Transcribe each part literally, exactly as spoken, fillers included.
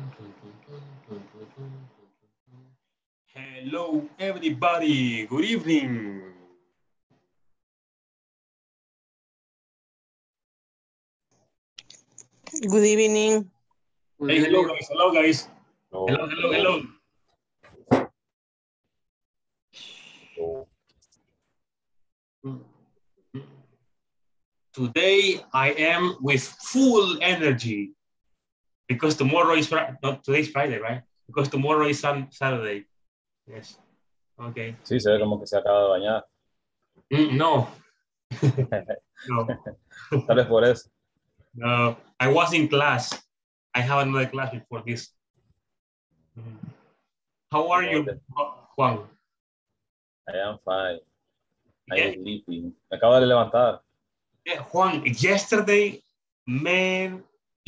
Hello, everybody. Good evening. Good evening. Good Hey, hello, evening. guys. Hello, guys. No, Hello, hello, hello. no. Today I am with full energy because tomorrow is Friday. Not today is Friday, right? Because tomorrow is sun Saturday. Yes. Okay. Sí, se ve como que se acaba de bañar. Mm, no. No. Tal vez por eso. No. I was in class. I have another class before this. How are you, Juan? I am fine. Yeah. I'm sleeping. Me acabo de levantar. Yeah, Juan, yesterday, man,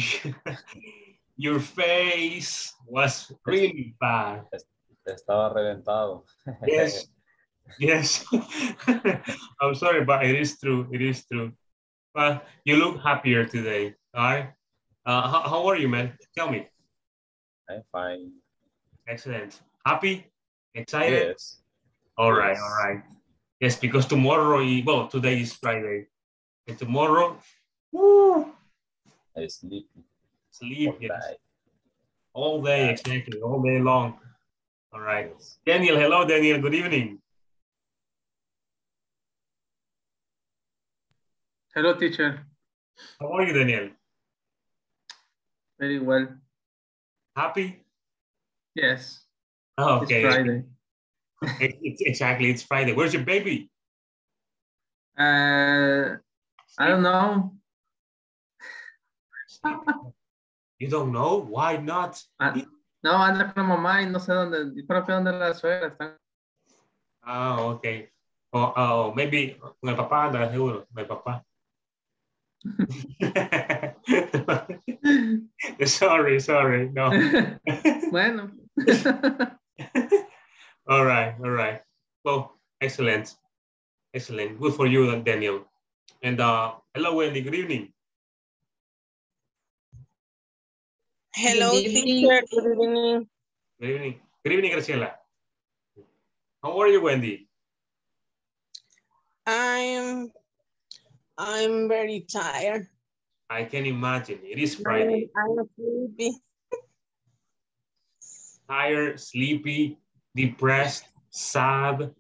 your face was really bad. Estaba reventado. Yes, yes. I'm sorry, but it is true. It is true. But you look happier today. All right. Uh, how, how are you, man? Tell me. I'm fine. Excellent. Happy? Excited? Yes. All right. Yes. All right. Yes, because tomorrow, well, today is Friday. And tomorrow, woo, I sleep. sleep. All Yes. day. All day, Yeah. exactly. All day long. All right. Yes. Daniel, hello, Daniel. Good evening. Hello, teacher. How are you, Daniel? Very well. Happy? Yes. Oh, It's okay. Friday. It, it's exactly. It's Friday. Where's your baby? Uh, I don't know. You don't know? Why not? Ah, no, anda con mamá y no sé dónde. ¿Y por qué dónde la suegra está? Oh, okay. Oh, oh, maybe con el papá anda seguro. Con el papá. sorry, sorry. No. Bueno. all right, all right. Well, excellent. Excellent. Good for you, Daniel. And uh, hello, Wendy. Good evening. Hello, Good evening. teacher. Good evening. Good evening. Good evening, Graciela. How are you, Wendy? I'm I'm very tired. I can imagine. It is Friday. I'm, I'm sleepy. Tired, sleepy, depressed, sad.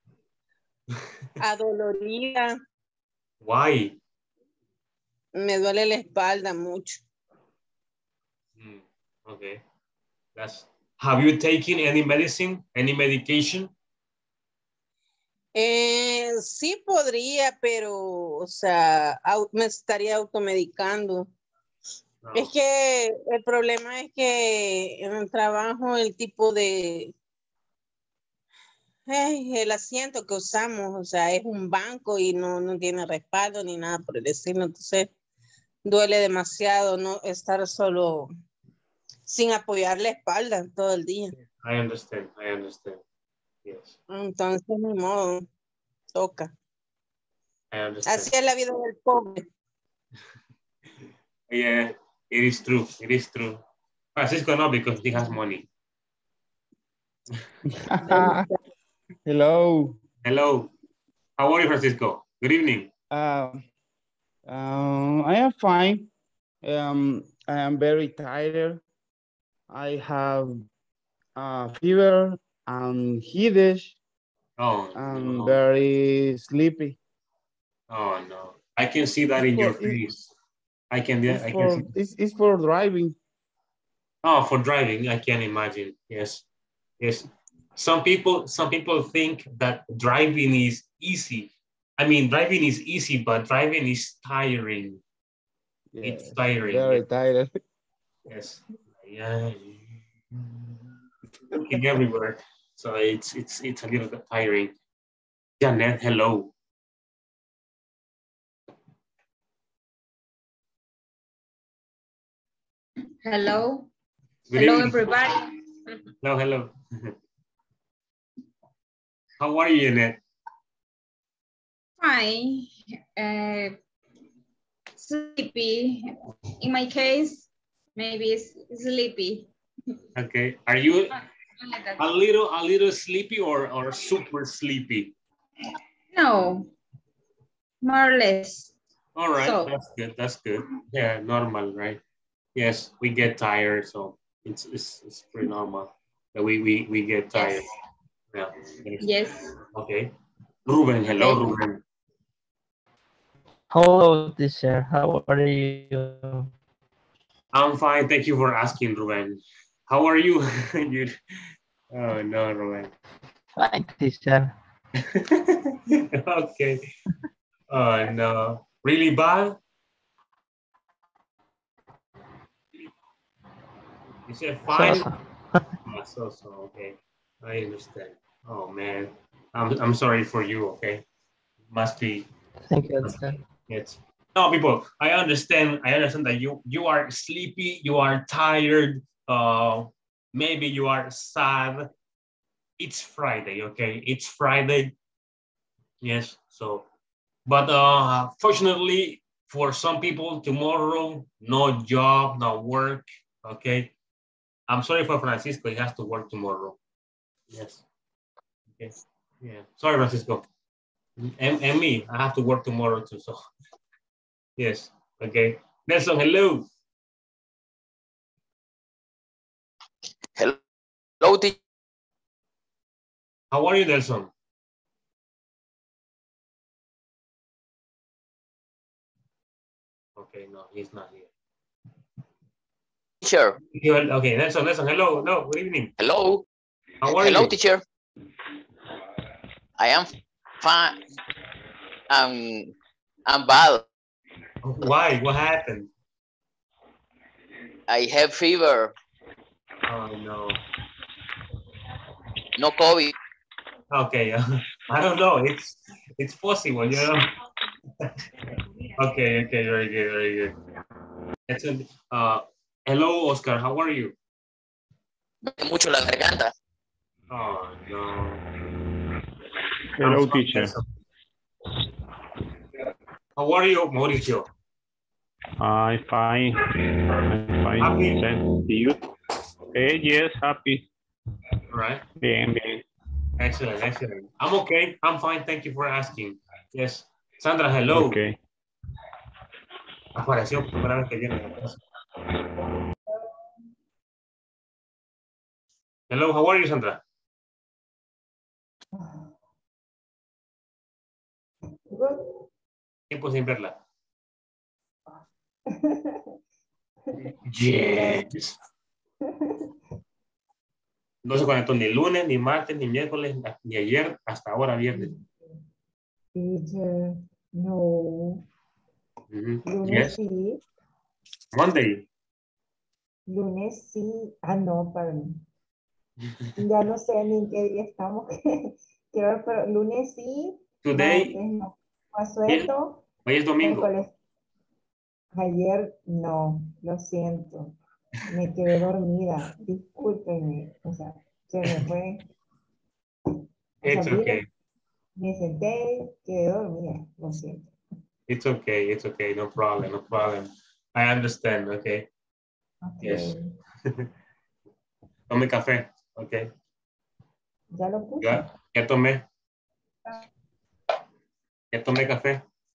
Adolorida. Why? Me duele la espalda mucho. Hmm, okay. That's. Have you taken any medicine, any medication? Eh, sí podría, pero, o sea, au- me estaría automedicando. No. Es que el problema es que en el trabajo el tipo de, ay, el asiento que usamos, o sea, es un banco y no, no tiene respaldo ni nada por el estilo, entonces duele demasiado no estar solo sin apoyar la espalda todo el día. I understand. I understand. Yes, Entonces, ni modo, toca. I understand. Así es la vida del pobre. Yeah, it is true. It is true. Francisco no, because he has money. Hello. Hello. How are you, Francisco? Good evening. Uh, um, I am fine. Um, I am very tired. I have uh, fever and headache. Oh, I'm no. very sleepy. Oh, no. I can see that in For- your it- face. I can, It's I can for, see. it's, it's for driving. Oh, for driving, I can imagine. Yes, yes. Some people, some people think that driving is easy. I mean, driving is easy, but driving is tiring. It's Yes, tiring. very Yes. tired. Yes. Yeah. Looking everywhere, so it's it's it's a little bit tiring. Janet, hello. Hello. Good Hello, evening. everybody. Hello, hello. How are you, Janet? Fine. Uh, sleepy. In my case, maybe it's sleepy. Okay. Are you Like that. a little, a little sleepy or, or super sleepy? No, more or less. All right, So, that's good. That's good. Yeah, normal, right? Yes, we get tired, so it's it's, it's pretty normal that we we we get tired. yes, Yeah. Yes. yes, Okay. Ruben, hello, okay. Ruben. Hello, teacher. How are you? I'm fine. Thank you for asking, Ruben. How are you? You- oh no, Ruben. Fine, teacher. Okay. Oh no. Really bad? You said So, fine? so. Ah, so so okay. I understand. Oh man. I'm I'm sorry for you, okay? Must be Thank you, teacher. it's no people. I understand. I understand that you you are sleepy, you are tired, uh maybe you are sad. It's Friday, okay? It's Friday. Yes. So but uh fortunately for some people tomorrow, no job, no work. Okay. I'm sorry for Francisco, he has to work tomorrow. Yes. Okay. Yeah. Sorry, Francisco. And, and me, I have to work tomorrow too. So yes. Okay. Nelson, hello. Hello, teacher. How are you, Nelson? Okay, no, he's not here. Okay, Nelson, Nelson, hello, hello, good evening. Hello. How are Hello, you? teacher. I am fine. Um, I'm bad. Why? What happened? I have fever. Oh no. No COVID. Okay, uh, I don't know. It's it's possible, you know. Okay, okay, very good, very good. Excellent. Uh, hello, Oscar. How are you? Me duele mucho la garganta. Oh no. Hello, I'm fine, teacher. Nelson. How are you, Mauricio? I'm fine. I'm fine. Happy? Thank you. Eh, yes, happy. All right. Bien, bien. Excellent, excellent. I'm okay. I'm fine. Thank you for asking. Yes. Sandra, hello. Okay. Apareció primera vez que viene a la casa. Hello, how are you, Sandra? Tiempo sin verla. Yes. No se conectó ni lunes, ni martes, ni miércoles, ni ayer, hasta ahora viernes. Teacher, no. Mm-hmm. Lunes Yes. sí. Monday. Lunes sí. Ah, no, perdón. Ya no sé ni en qué día estamos. Quiero ver, pero lunes sí. Today. Martes no. Más Yes. suelto. Hoy es domingo. Miércoles. Ayer no. Lo siento. Me quedé dormida. Discúlpenme. O sea, se me fue. O It's sea, vine, okay. me senté, quedé dormida. Lo siento. It's okay. It's okay. No problem. No problem. I understand. Okay. Okay. Yes. Tome café. Okay. Ya lo puse. Ya, ya tomé. Ya tomé café.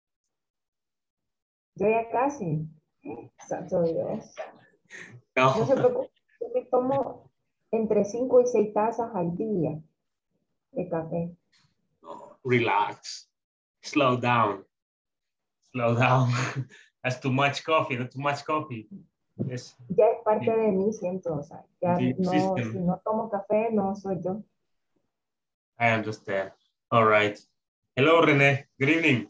Yo ya casi. Santo Dios. No. No se preocupe, yo me tomo entre cinco y seis tazas al día de café. No. Relax. Slow down. Slow down. That's too much coffee. That's too much coffee. Yes. Ya es parte de mí, siento. O sea, ya The no, system. si no tomo café, no soy yo. I understand. All right. Hello, Rene. Good evening.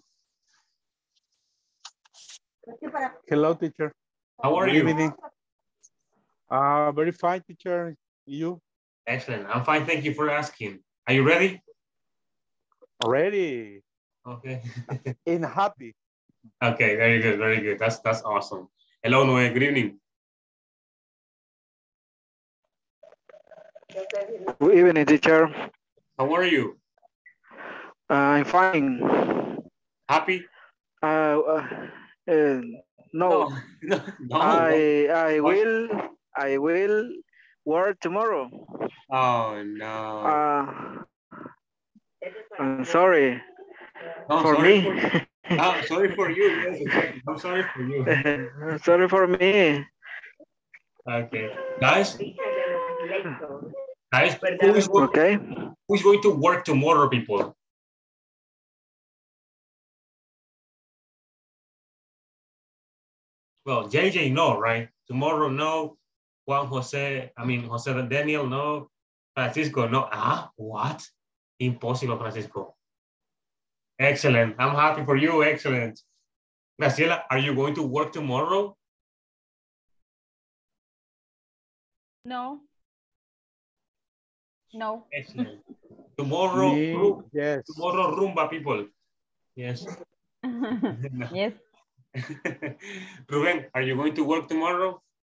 Hello, teacher. How are Good you? evening. Uh, very fine, teacher. You? Excellent. I'm fine. Thank you for asking. Are you ready? Ready. Okay. And happy. Okay. Very good. Very good. That's that's awesome. Hello, Noe. Good evening. Good evening, teacher. How are you? Uh, I'm fine. Happy? Uh, uh, uh, no, No. No. no. I I will I will work tomorrow. Oh, no. Uh, I'm sorry No, for sorry me. for you. Ah, sorry for you. Yes, exactly. I'm sorry for you. Sorry for me. Okay. Guys, guys, who is, going, Okay. who is going to work tomorrow, people? Well, J J, no, right? Tomorrow, no. Juan Jose, I mean, Jose Daniel, no. Francisco, no. Ah, what? Impossible, Francisco. Excellent. I'm happy for you. Excellent. Graciela, are you going to work tomorrow? No. No. Excellent. Tomorrow, Me, ru- yes. tomorrow, rumba, people. Yes. Yes. Ruben, are you going to work tomorrow?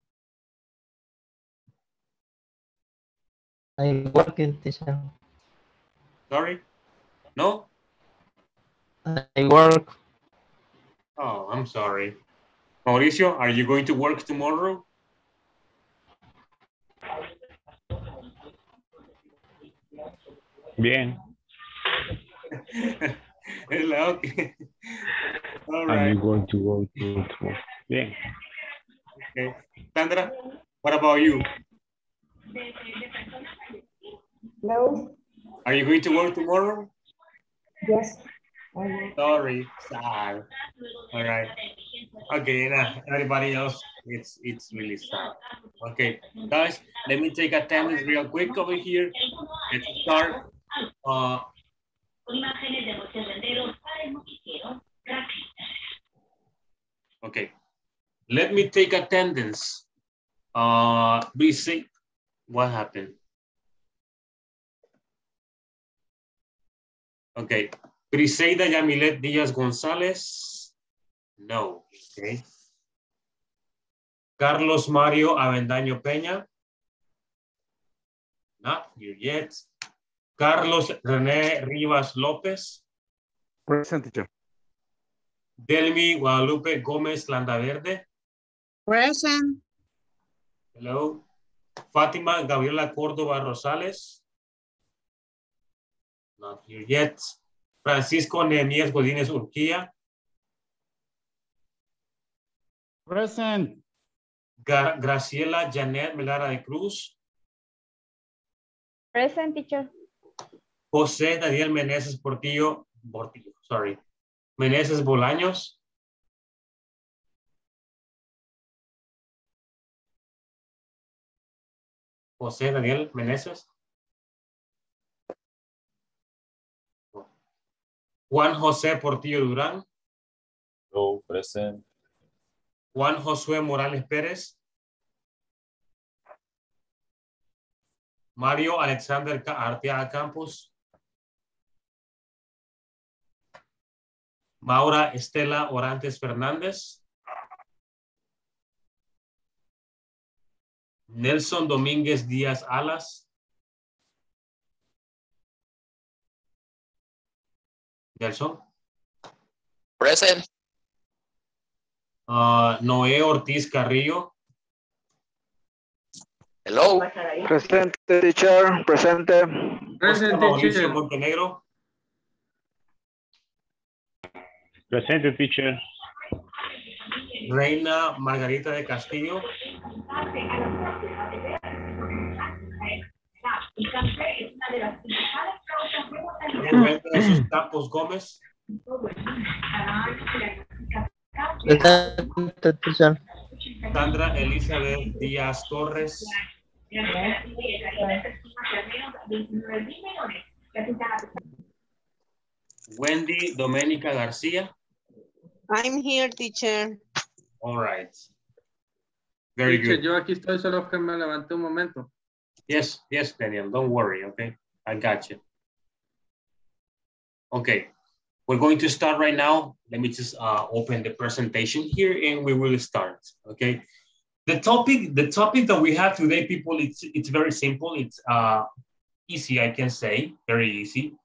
I'm working, teacher. Sorry? No? I work. Oh, I'm sorry. Mauricio, are you going to work tomorrow? Bien. Okay. All Are you right. going to go to, to Bien. Okay. Sandra, what about you? No. Are you going to work tomorrow? Yes. I will. Sorry, sad. All right. Okay, nah, everybody else, it's it's really sad. Okay, guys, let me take attendance real quick over here. Let's start. Uh, okay, let me take attendance. Uh, B C, what happened? Okay, Briseida Yamilet Diaz González. No, okay. Carlos Mario Avendaño Peña. Not here yet. Carlos René Rivas López. Present, teacher. Delmi Guadalupe Gómez Landaverde. Present. Hello. Fátima Gabriela Córdoba Rosales. Not here yet. Francisco Nehemías Godínez Urquía. Present. Gra Graciela Janet Melara de Cruz. Present, teacher. José Daniel Meneses Portillo. Portillo, sorry. Meneses Bolaños. José Daniel Meneses. Juan José Portillo Durán. No, present. Juan Josué Morales Pérez. Mario Alexander Arteaga Campos. Maura Estela Orantes Fernández. Nelson Domínguez Díaz Alas. Nelson. Present. Uh, Noé Ortiz Carrillo. Hello. Presente, teacher. Presente. Present, Mauricio teacher. Montenegro. Present, teacher. Reina Margarita de Castillo. Roberto de sus Campos Gómez. Present, teacher. Sandra Elizabeth Díaz Torres. Wendy Doménica García. I'm here, teacher. All right. Very Teacher, good. yo aquí estoy, solo que me levanté un momento. Yes, yes, Daniel. Don't worry, okay? I got you. Okay. We're going to start right now. Let me just uh, open the presentation here and we will start, okay? The topic, the topic that we have today, people, it's, it's very simple. It's uh, easy, I can say, very easy.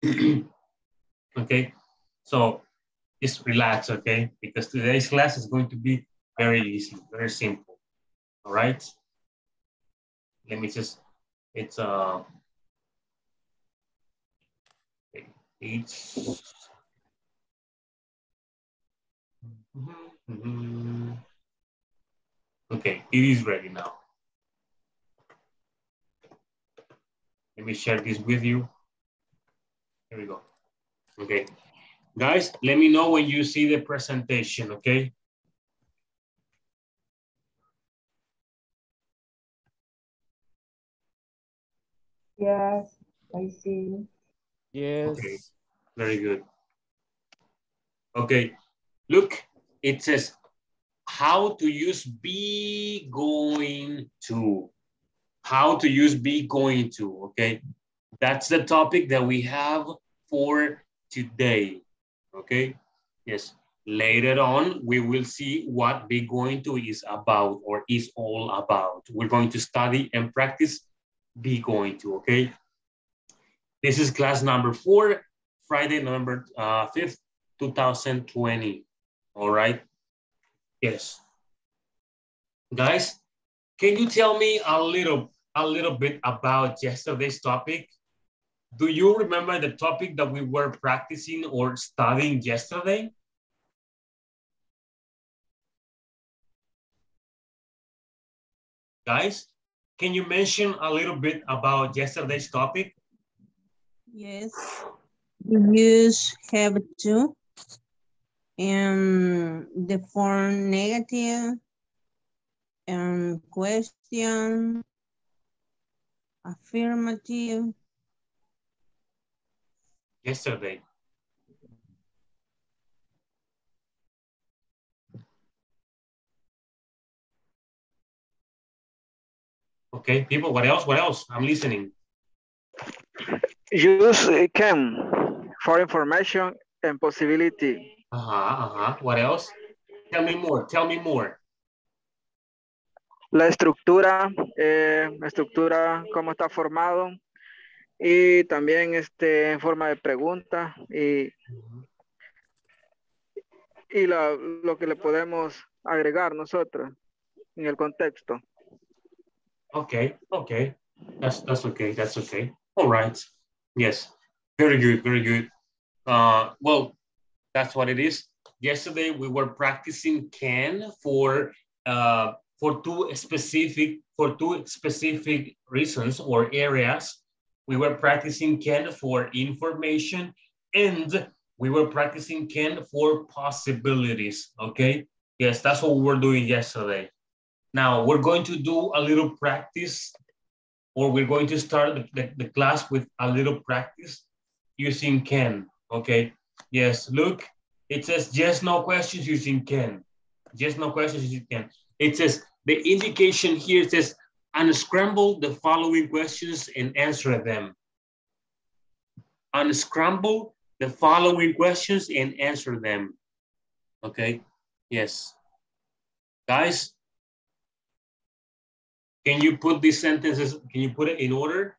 Okay, so just relax, okay? Because today's class is going to be very easy, very simple, all right? let me just, it's uh, it's, mm-hmm. Okay, it is ready now. Let me share this with you. Here we go. Okay, guys, let me know when you see the presentation, okay? Yes, I see. Yes. Okay, very good. Okay, look, it says how to use be going to. How to use be going to, okay? That's the topic that we have for today, okay? Yes, later on, we will see what be going to is about or is all about. We're going to study and practice be going to, okay? This is class number four, Friday, November uh, fifth, two thousand twenty, all right? Yes. Guys, can you tell me a little, a little bit about yesterday's topic? Do you remember the topic that we were practicing or studying yesterday? Guys, can you mention a little bit about yesterday's topic? Yes. Use have to. And the form negative. And question. Affirmative. Yesterday. Okay, people, what else? What else? I'm listening. Use uh, can for information and possibility. Uh-huh, uh-huh. What else? Tell me more, tell me more. La estructura, eh, la estructura, cómo está formado. Y también este, en forma de pregunta y, y la, lo que le podemos agregar nosotros en el contexto. Okay, okay. That's that's okay. That's okay. All right. Yes. Very good. Very good. Uh, well, that's what it is. Yesterday we were practicing can for uh, for two specific for two specific reasons or areas. We were practicing can for information, and we were practicing can for possibilities. Okay. Yes, that's what we were doing yesterday. Now we're going to do a little practice, or we're going to start the, the, the class with a little practice using can, okay? Yes, look, it says yes, no questions using can. Yes, no questions using can. It says, the indication here says, unscramble the following questions and answer them. Unscramble the following questions and answer them, okay? Yes. Guys, can you put these sentences, can you put it in order?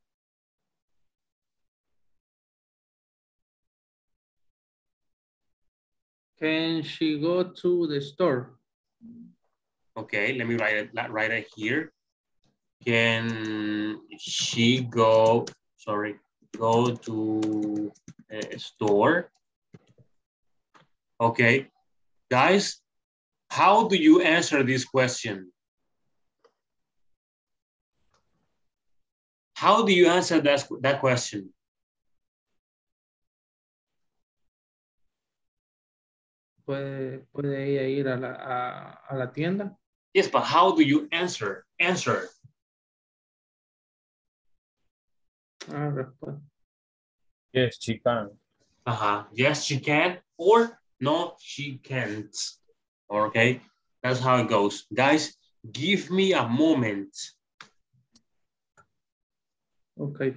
Can she go to the store? Okay, let me write it, write it here. Can she go, sorry, go to a store? Okay, guys, how do you answer this question? How do you answer that, that question? ¿Puede, puede ella ir a la, a, a la tienda? Yes, but how do you answer? Answer. Ah, respuesta. Yes, she can. Uh-huh. Yes, she can, or no, she can't. Okay, that's how it goes. Guys, give me a moment. Okay.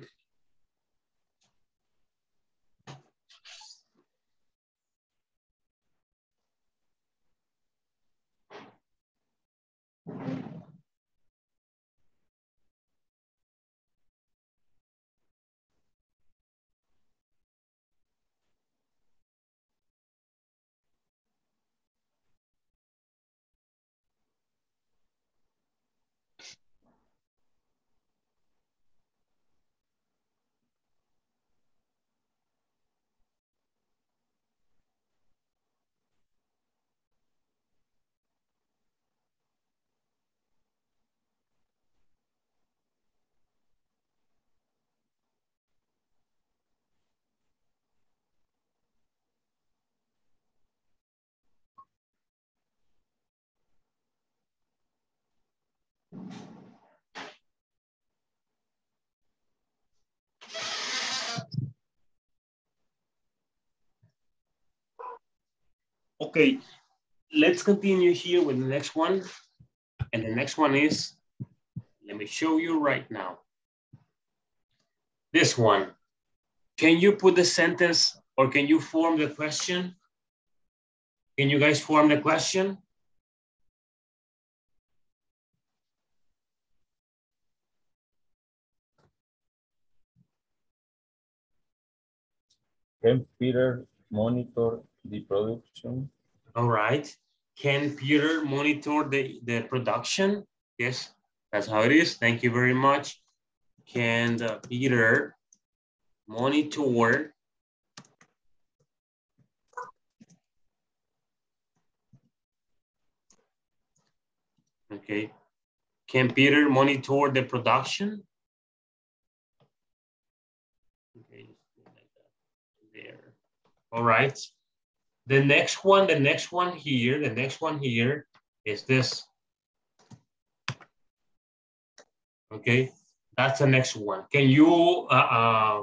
Okay, let's continue here with the next one. And the next one is, let me show you right now. This one. Can you put the sentence or can you form the question? Can you guys form the question? Can Peter monitor the production? All right. Can Peter monitor the, the production? Yes, that's how it is. Thank you very much. Can uh, Peter monitor okay. Can Peter monitor the production? Okay, like that. There. All right. The next one, the next one here, the next one here is this. Okay, that's the next one. Can you, uh, uh,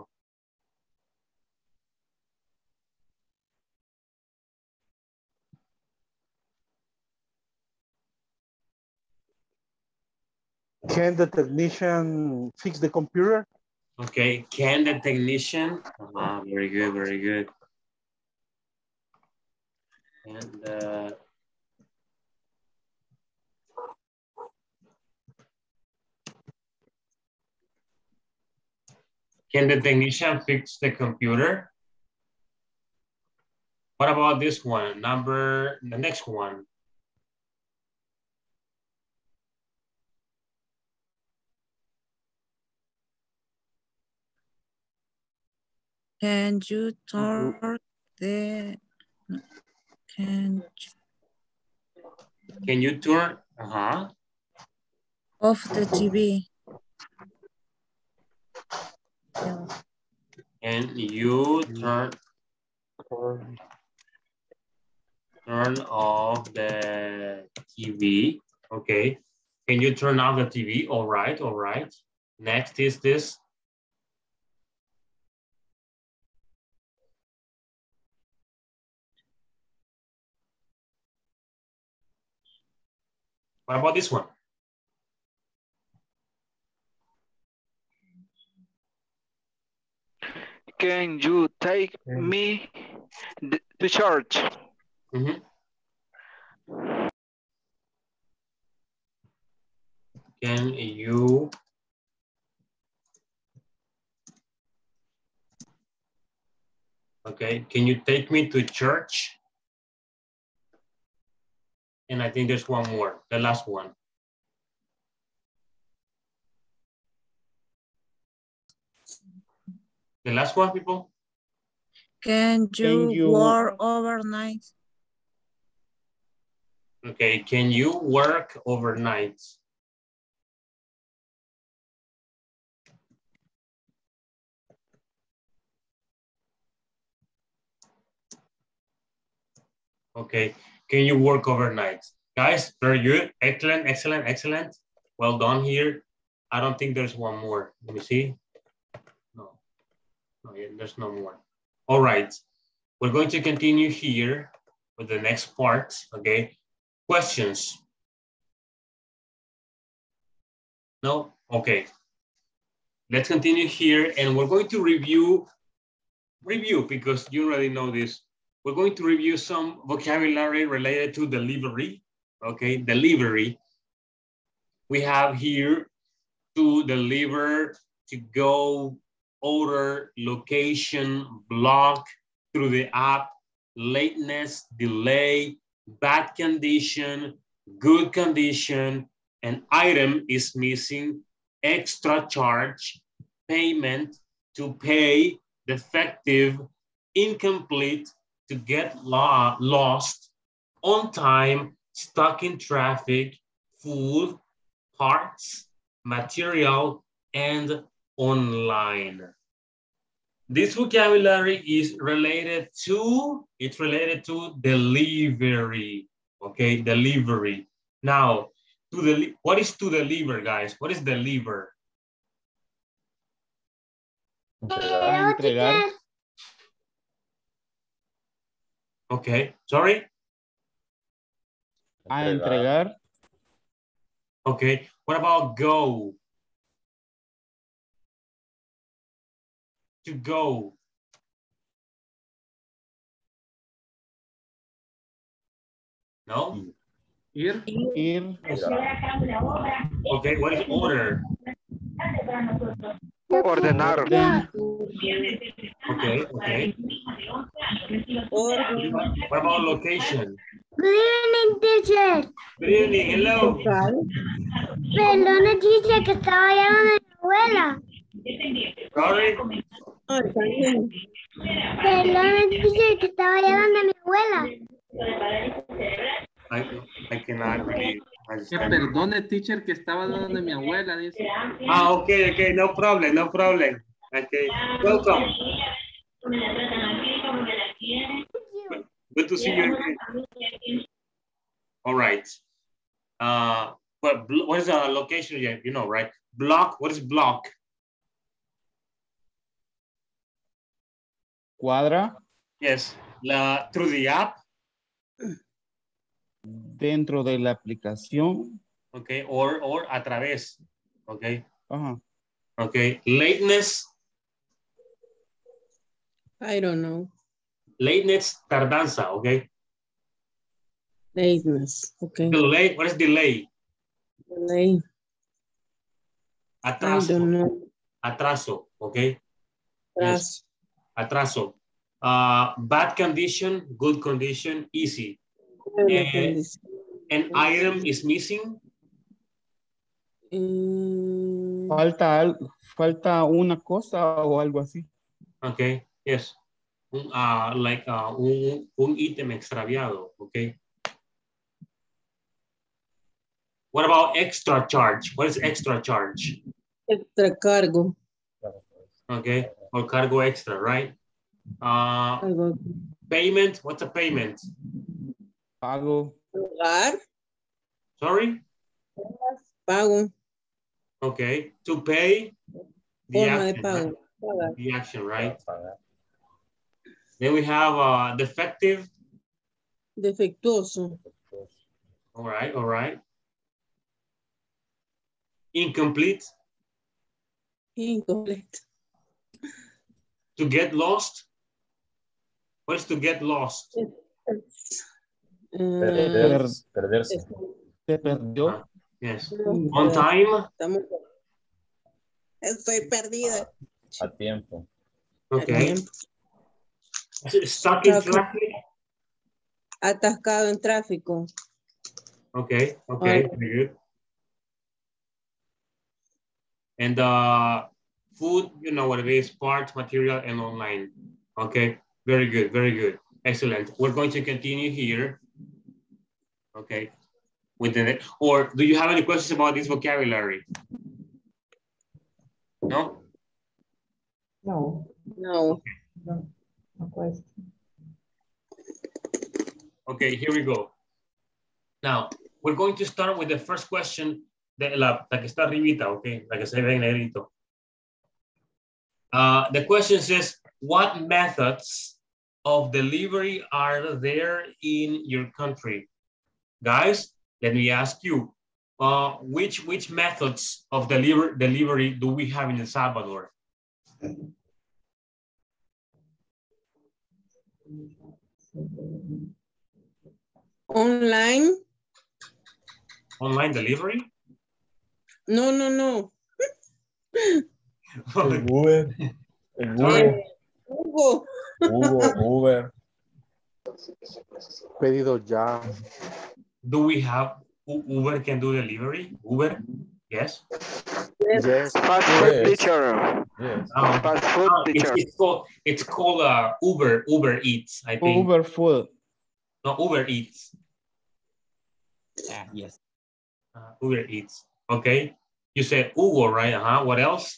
Can the technician fix the computer? okay, can the technician, uh-huh, very good, very good. And uh, can the technician fix the computer? What about this one? Number, the next one. Can you turn the, can Can you turn, uh-huh. off the T V? And you turn, turn off the T V. Okay. Can you turn off the T V? All right, all right. Next is this. What about this one? Can you take me to church? Mm-hmm. Can you okay, can you take me to church? And I think there's one more, the last one. The last one, people? Can you, Can you work overnight? Okay, can you work overnight? Okay, can you work overnight? Guys, very good. Excellent, excellent, excellent. Well done here. I don't think there's one more. Let me see. No, no, yeah, there's no more. All right, we're going to continue here with the next part, okay? Questions? No? Okay. Let's continue here and we're going to review, review because you already know this. We're going to review some vocabulary related to delivery, okay? Delivery. We have here to deliver, to go, order, location, block, through the app, lateness, delay, bad condition, good condition, an item is missing, extra charge, payment, to pay, defective, incomplete, to get lo lost, on time, stuck in traffic, full, parts, material, and online. This vocabulary is related to, it's related to delivery, okay, delivery. Now, to the, what is to deliver, guys? What is deliver? Entregar. Okay, sorry? A entregar. Okay. What about go? To go. No? Ir. Ir. Okay, what is order? Ordenar. Orden. Okay, okay. Orden. What about location? Good evening, teacher. Good evening, hello. Perdone, teacher, que estaba llamando a mi abuela. Sorry? Ah, está bien. Perdone, teacher, que estaba llamando a mi abuela. I, I cannot really Que understand. perdone, teacher, que estaba dando de mi abuela, dice. Ah, okay, okay, no problem, no problem. Okay, welcome. Good to see you again. All right. Uh, but what is the location? Yeah, you know, right? Block. What is block? Cuadra. Yes. La through the app. Dentro de la aplicación. Okay. Or or a través. Okay. Ajá. Okay. Lateness. I don't know. Lateness. Tardanza. Okay. Lateness. Okay. Delay. What is delay? Delay. I Atraso. don't know. Atraso. Okay. Atraso. Yes. Atraso. Uh, bad condition, good condition, easy. Uh, an item is missing. Mm. Falta, al- falta una cosa o algo así. Okay. Yes. Uh, like uh, un, un ítem extraviado. Okay. What about extra charge? What is extra charge? Extra cargo. Okay. Or cargo extra, right? Uh, Cargo. payment. What's a payment? Pago. Pagar. Sorry? Pago. Okay. To pay. The Forma de action, pago. right? Pagar. The action, right? Then we have uh, defective. Defectuoso. All right, all right. Incomplete. Incomplete. To get lost. What is to get lost? Perderse. Perderse. Se perdió. Uh, yes. On time. Estamos... Estoy perdida. A tiempo. Okay. Stuck in traffic. Atascado en tráfico. Okay, okay, very good. And uh, food, you know what it is, parts, material, and online. Okay, very good, very good. Excellent. We're going to continue here. Okay. With the, or do you have any questions about this vocabulary? No? No. No. Okay. No. No question. Okay, here we go. Now, we're going to start with the first question, de la, la que está arribita, okay? La que se ve en negrito. Uh, the question says, what methods of delivery are there in your country? Guys, let me ask you, uh, which, which methods of deliver, delivery do we have in El Salvador? Online. Online delivery? No, no, no. El Uber. El Uber. Hugo. Hugo, Uber. Pedido ya. Do we have Uber can do delivery? Uber? Yes. Yes. Fast food Yes. teacher. Um, Yes. Fast food uh, it's, teacher. it's called it's called uh, Uber Uber Eats. I think. Uber food. No, Uber Eats. Ah, yes. Uh, Uber Eats. Okay. You said Hugo, right? Uh huh. What else?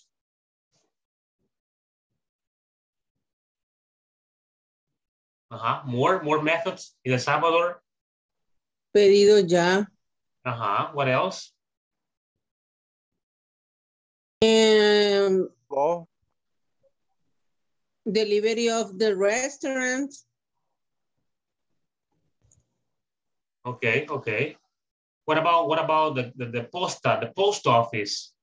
Uh huh. More more methods in El Salvador. Pedido ya. Uh huh. What else? Um, Oh. delivery of the restaurant. Okay, okay. What about what about the, the, the posta, the post office?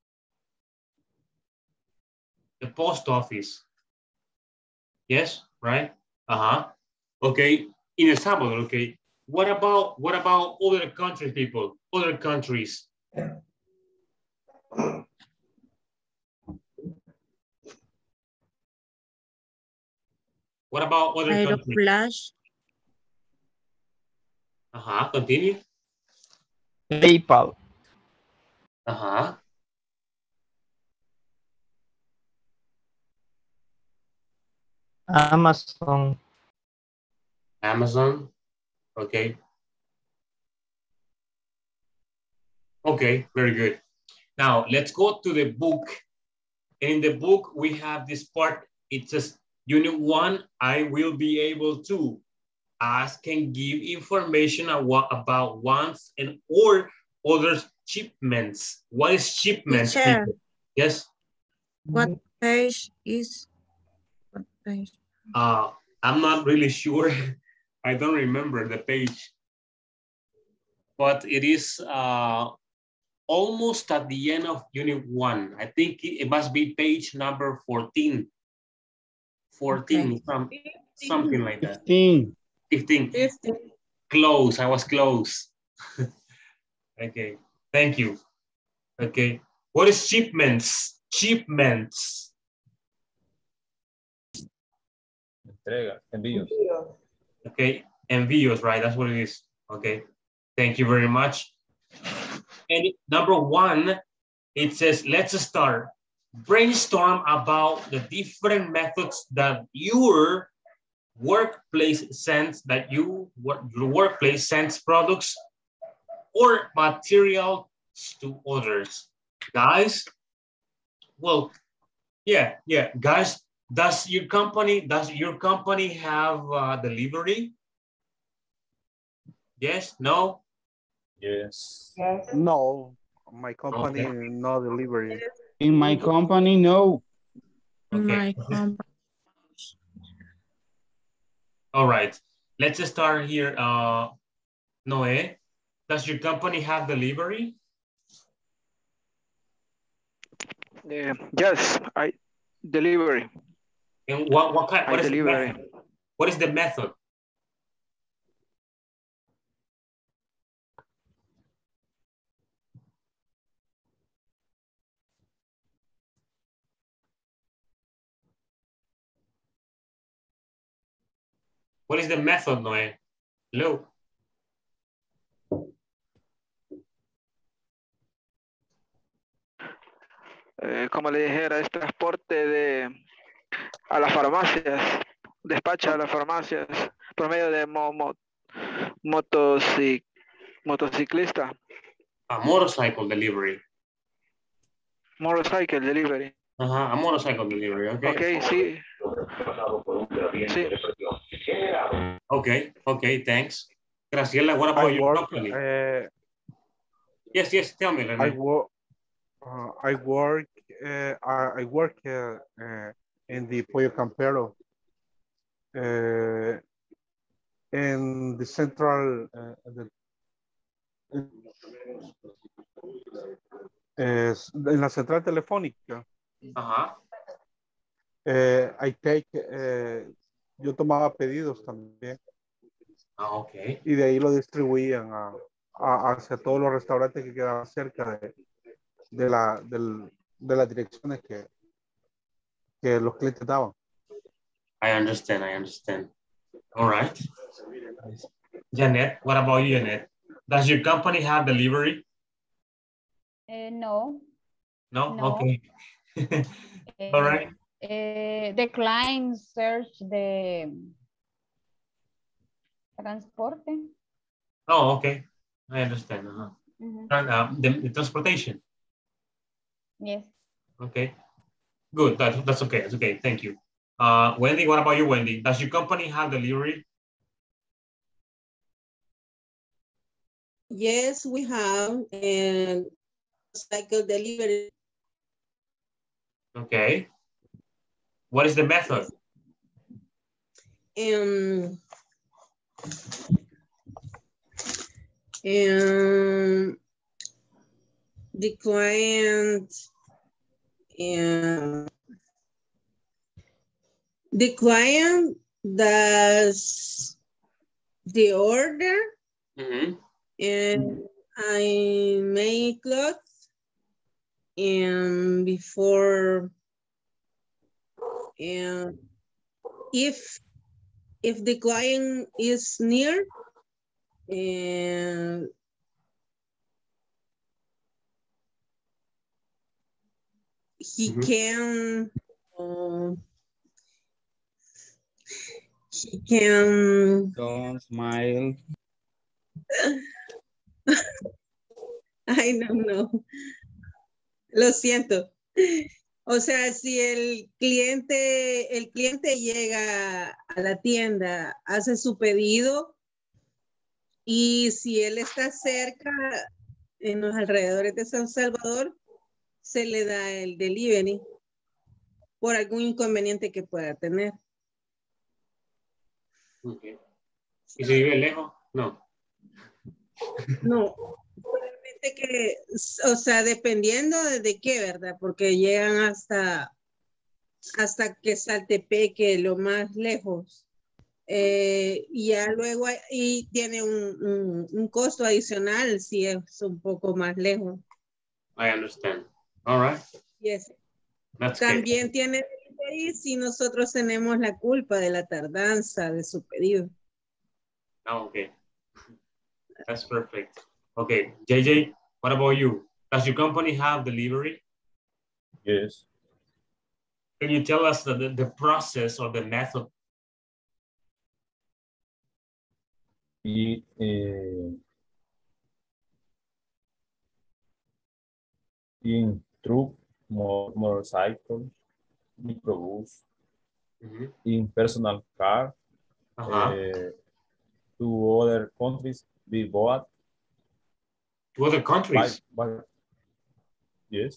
The post office. Yes, right? Uh-huh. Okay. In El Salvador, okay. What about what about other countries, people? Other countries? What about other countries? Aeroflash. Uh-huh. Continue. PayPal. Uh-huh. Amazon. Amazon. Okay. Okay, very good. Now let's go to the book. In the book, we have this part. It says, Unit one, I will be able to ask and give information about one's and or other shipments. What is shipments? Teacher. Yes. What page is? What page? Uh, I'm not really sure. I don't remember the page. But it is uh, almost at the end of unit one. I think it must be page number fourteen. fourteen, okay. some, something like that. fifteen. fifteen. fifteen. Close, I was close. Okay, thank you. Okay, what is shipments? Shipments. Entrega, envíos. Okay, envíos, right? That's what it is. Okay, thank you very much. And number one, it says, let's start. Brainstorm about the different methods that your workplace sends, that you, your workplace sends products or materials to others. Guys, well, yeah, yeah, guys, does your company, does your company have uh, delivery? Yes, no? Yes. No, my company, Okay. no delivery. In my company, no. Okay. My company. All right, let's start here. Uh, Noé, does your company have delivery? Uh, yes, I delivery. And what what kind? What I is delivery. the method? What is the method? What is the method, Noé? Hello. Eh, como le dijera, es transporte de a las farmacias, despacha a las farmacias por medio de mo, mo, motoci, motociclista. A motorcycle delivery. Motorcycle delivery. Uh-huh, a motorcycle delivery, okay. Okay, sí. Sí. Okay, okay, thanks. Graciela, what about I your work, company? uh, Yes, yes, tell me, I Rene. work, uh, I work, uh, I, I work uh, uh, in the Pollo Campero, uh, in the central, uh, the, es, en la central telefónica. Ajá. Uh, I take, uh, yo tomaba pedidos también. Ah, okay. Y de ahí lo distribuían a, a, hacia todos los restaurantes que quedaban cerca de, de, la, del, de las direcciones que, que los clientes daban. I understand, I understand. All right. Janet, what about you, Janet? Does your company have delivery? Uh, no. No? No. Okay. All right. Uh, the client search the transporte. Oh, okay. I understand. Uh-huh. Mm-hmm. And, uh, the, the transportation. Yes. Okay. Good. That, that's okay. That's okay. Thank you. Uh, Wendy, what about you, Wendy? Does your company have delivery? Yes, we have a cycle delivery. Okay. What is the method? Um, And the client, and the client does the order, Mm-hmm. and I make clothes, and before, and if if the client is near, and he Mhm. can um, he can Don't smile. I don't know. Lo siento. O sea, si el cliente, el cliente llega a la tienda, hace su pedido y si él está cerca, en los alrededores de San Salvador, se le da el delivery por algún inconveniente que pueda tener. Okay. ¿Y si vive lejos? No. No, solamente que, o sea, dependiendo de, de qué, ¿verdad? Porque llegan hasta, hasta que Saltepeque, lo más lejos. Eh, y ya luego hay- y tiene un, un, un costo adicional si es un poco más lejos. I understand. All right. Yes. That's good. También tiene delivery si nosotros tenemos la culpa de la tardanza de su pedido. Oh, okay. That's perfect. Okay, J J, what about you? Does your company have delivery? Yes. Can you tell us the, the, the process or the method? Y eh, in truck, mo motorcycle, microbus, Mm-hmm. in personal car, Uh-huh. eh, to other countries we bought. To other countries? By, by, yes.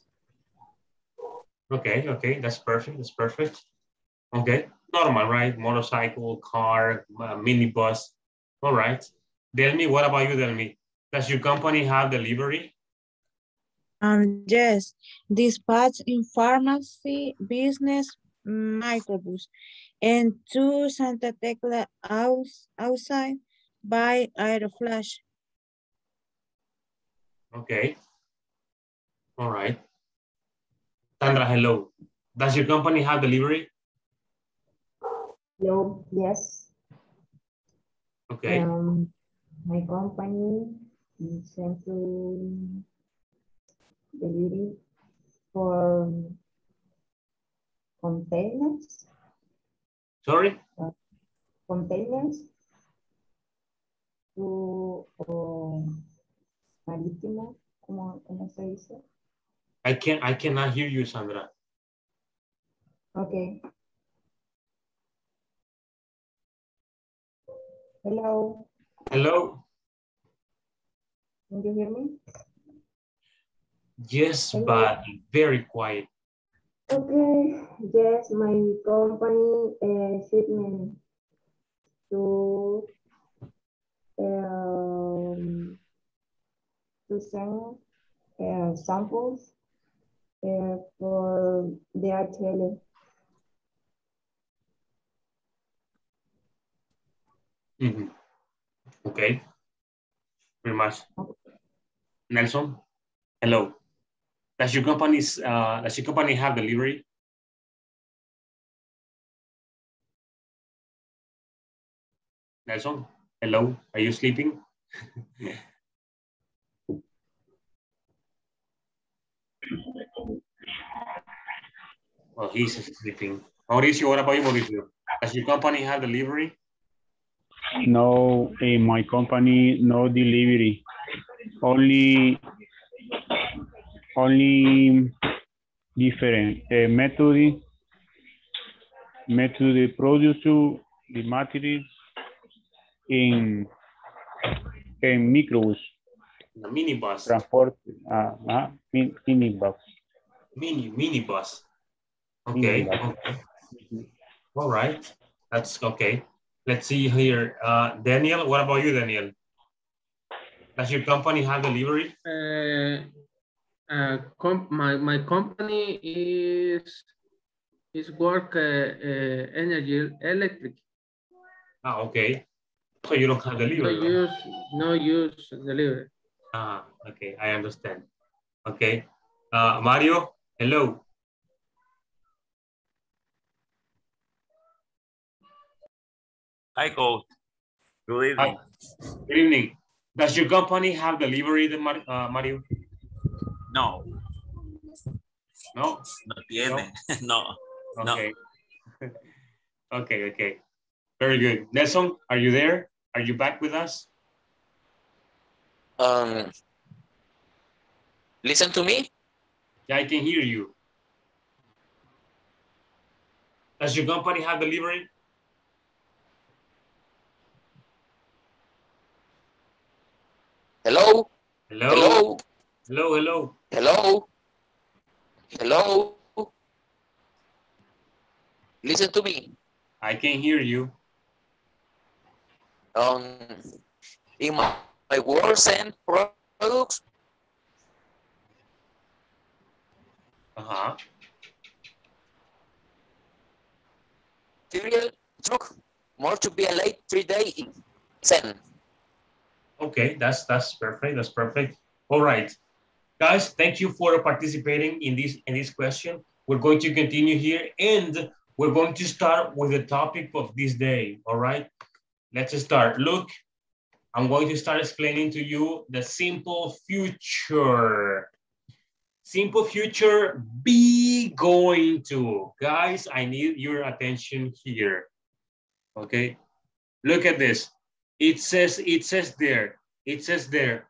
Okay, okay, that's perfect, that's perfect. Okay, normal, right? Motorcycle, car, uh, minibus. All right. Delmi, what about you, Delmi? Does your company have delivery? Um, yes, dispatch in pharmacy, business, microbus, and to Santa Tecla house, outside by Aeroflash. Okay. All right. Sandra, hello. Does your company have delivery? Hello, yes. Okay. Um, my company is sent to delivery for containers. Sorry? Uh, containers to uh, marítimo, ¿cómo, cómo se dice? I can't I cannot hear you, Sandra. Okay. Hello, Hello? can you hear me? Yes, Hello. but very quiet. Okay, yes, my company uh, shipment to um, to send uh, samples uh, for the tele. Mm-hmm. Okay. Very much. Nelson, hello. Does your company's uh does your company have delivery? Nelson, hello. Are you sleeping? Well, he's sleeping. Mauricio, what about you, Mauricio? Does your company have delivery? No, in my company, no delivery. Only, only different uh, method, method de produce the materials in, in microbus. The minibus. Transport, uh, uh, min, minibus. Mini minibus. Okay. Minibus. Okay. All right. That's okay. Let's see here. Uh, Daniel, what about you, Daniel? Does your company have delivery? Uh, uh, com my, my company is, is work uh, uh, energy, electric. Ah, okay. So you don't have No delivery, right? use, no use delivery. Ah, okay, I understand. Okay. Uh, Mario, hello. Hi, coach. Good evening. Hi. Good evening. Does your company have delivery, the Mar uh, Mario? No. No? No tiene. No. No. Okay. Okay, okay. Very good. Nelson, are you there? Are you back with us? Um, listen to me. Yeah, I can hear you. Does your company have delivery? Hello. Hello. Hello. Hello, hello. Hello. Hello. Listen to me. I can hear you. Um, in my, my works and products, Uh-huh. material truck more to be a late three day in seven. Okay, that's that's perfect. That's perfect. All right. Guys, thank you for participating in this in this question. We're going to continue here and we're going to start with the topic of this day. All right. Let's start. Look, I'm going to start explaining to you the simple future. Simple future, be going to. Guys, I need your attention here. Okay. Look at this. It says, it says there, it says there.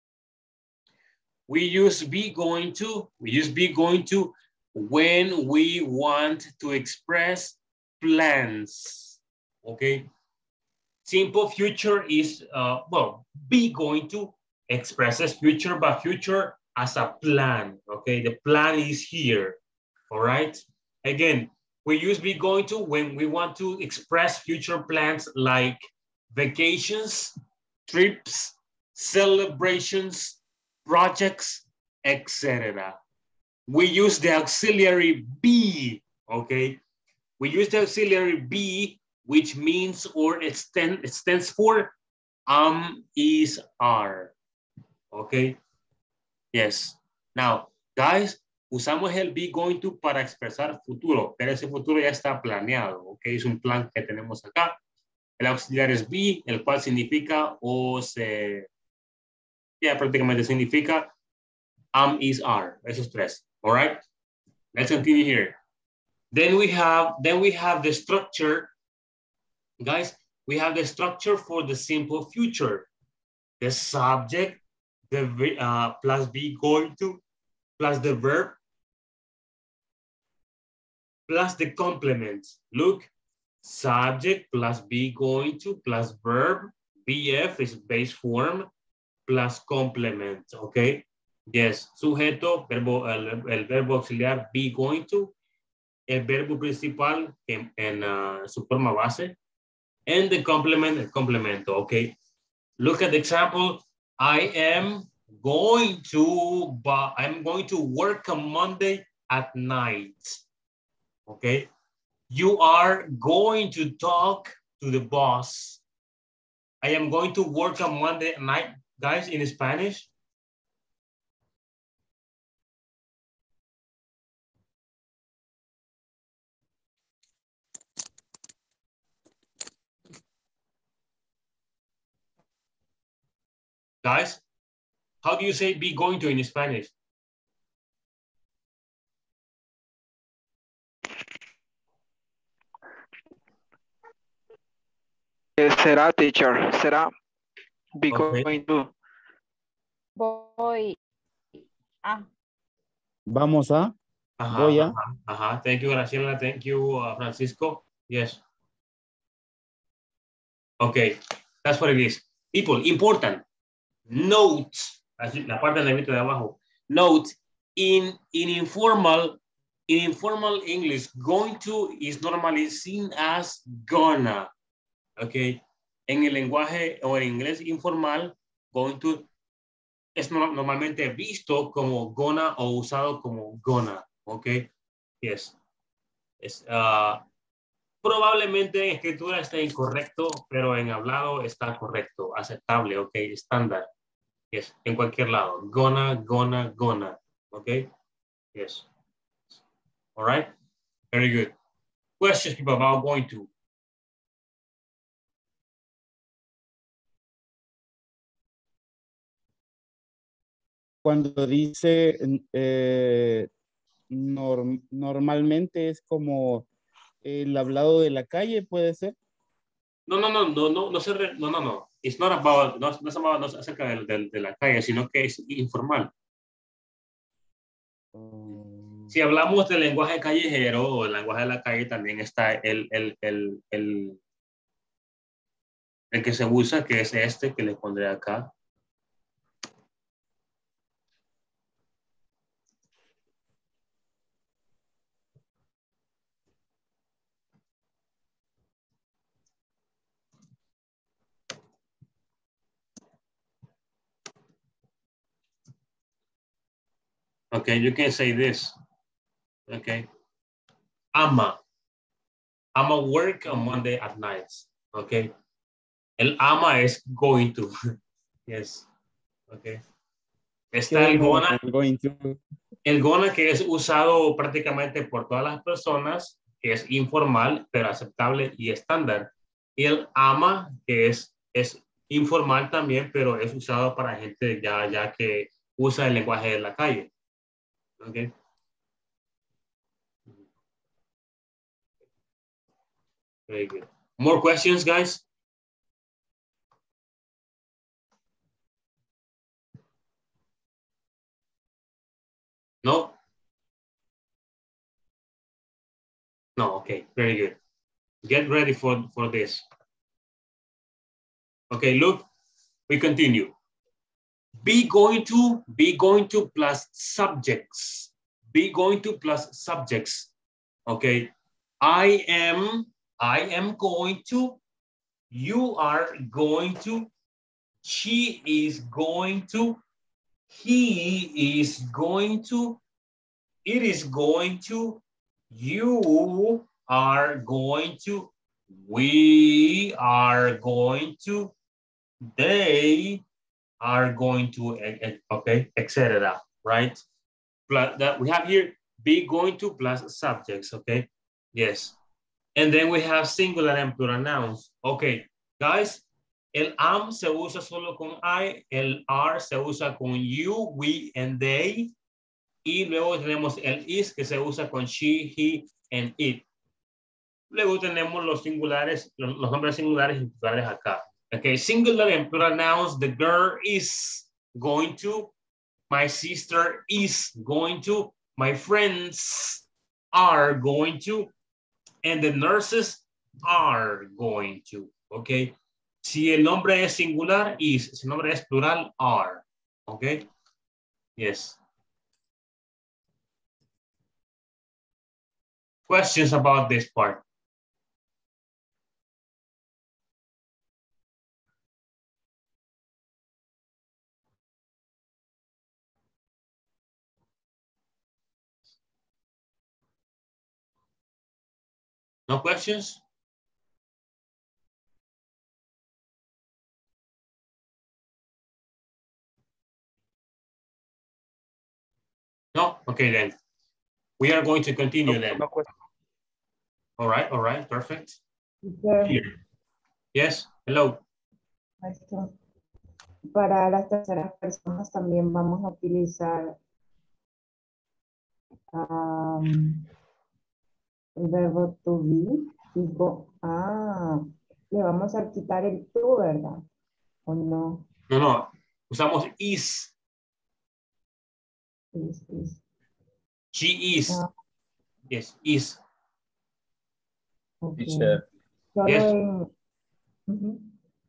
We use be going to, we use be going to when we want to express plans. Okay. Simple future is, uh, well, be going to expresses future, but future as a plan, okay? The plan is here, all right? Again, we use be going to when we want to express future plans like vacations, trips, celebrations, projects, et cetera. We use the auxiliary be, okay? We use the auxiliary be, which means or it, stand, it stands for am, is, are. Okay. Yes. Now, guys, usamos el be going to para expresar futuro, pero ese futuro ya está planeado. Ok, es un plan que tenemos acá. El auxiliar es be, el cual significa o se, ya prácticamente significa am, is, are. Esos tres. All right. Let's continue here. Then we have, then we have the structure. Guys, we have the structure for the simple future. The subject, the uh, plus be going to, plus the verb, plus the complement. Look, subject plus be going to, plus verb, B F is base form, plus complement, okay? Yes, sujeto, verbo, el, el verbo auxiliar be going to, el verbo principal en, en uh, su forma base, and the complement, el complemento, okay? Look at the example. I am going to, but I'm going to work on Monday at night, okay? You are going to talk to the boss. I am going to work on Monday at night, guys, in Spanish. Guys, how do you say be going to in Spanish? Será, teacher, será. Be Okay. going to. Voy. Ah, Vamos a. Ajá, Voy a. ajá, ajá. Thank you, Graciela. Thank you, uh, Francisco. Yes. Okay, that's what it is. People, important. Note, así, la parte negrita de abajo. Note, in, in informal, in informal English, going to is normally seen as gonna. Okay. En el lenguaje o en inglés informal, going to es no, normalmente visto como gonna o usado como gonna, ¿ok? Yes. Es, uh, probablemente en escritura esté incorrecto, pero en hablado está correcto, aceptable, ¿ok? Estándar. Yes, en cualquier lado. Gonna, gonna, gonna, ¿ok? Yes. All right? Very good. Questions, people, about going to? Cuando dice eh, norm- normalmente es como el hablado de la calle, puede ser. No, no, no, no, no, no, se re, no, no, no. It's not about, no, no es about, no es acerca de, de, de la calle, sino que es informal. Si hablamos del lenguaje callejero o el lenguaje de la calle, también está el, el, el, el, el que se usa, que es este que le pondré acá. Okay, you can say this. Okay. Ama. Ama work on Monday at nights. Okay. El ama es going to. Yes. Okay. Está el gonna. Going to. El gonna que es usado prácticamente por todas las personas, que es informal, pero aceptable y estándar. Y el ama, que es, es informal también, pero es usado para gente ya, ya que usa el lenguaje de la calle. Okay. Very good. More questions, guys? No? No, okay, very good. Get ready for, for this. Okay, look, we continue. Be going to, be going to plus subjects. Be going to plus subjects. Okay, I am, I am going to, you are going to, she is going to, he is going to, it is going to, you are going to, we are going to, they are going to, okay, et cetera. Right? Plus that we have here, be going to plus subjects, okay? Yes. And then we have singular and plural nouns. Okay, guys, el am se usa solo con I, el are se usa con you, we, and they. Y luego tenemos el is que se usa con she, he, and it. Luego tenemos los singulares, los, los nombres singulares y plurales acá. Okay, singular and plural nouns. The girl is going to. My sister is going to. My friends are going to. And the nurses are going to. Okay. Si el nombre es singular, is. Si el nombre es plural, are. Okay. Yes. Questions about this part? No questions? No? Okay, then. We are going to continue no, then. No question. All right, all right, perfect. Here. Yes, hello. Maestro, para las terceras personas también vamos a utilizar um, el verbo to be. Digo, ah, le vamos a quitar el to, ¿verdad? ¿O no? No, no, usamos is. Is, is. She is. Ah. Yes, is. Okay. Teacher. Solo Yes. en... Uh-huh.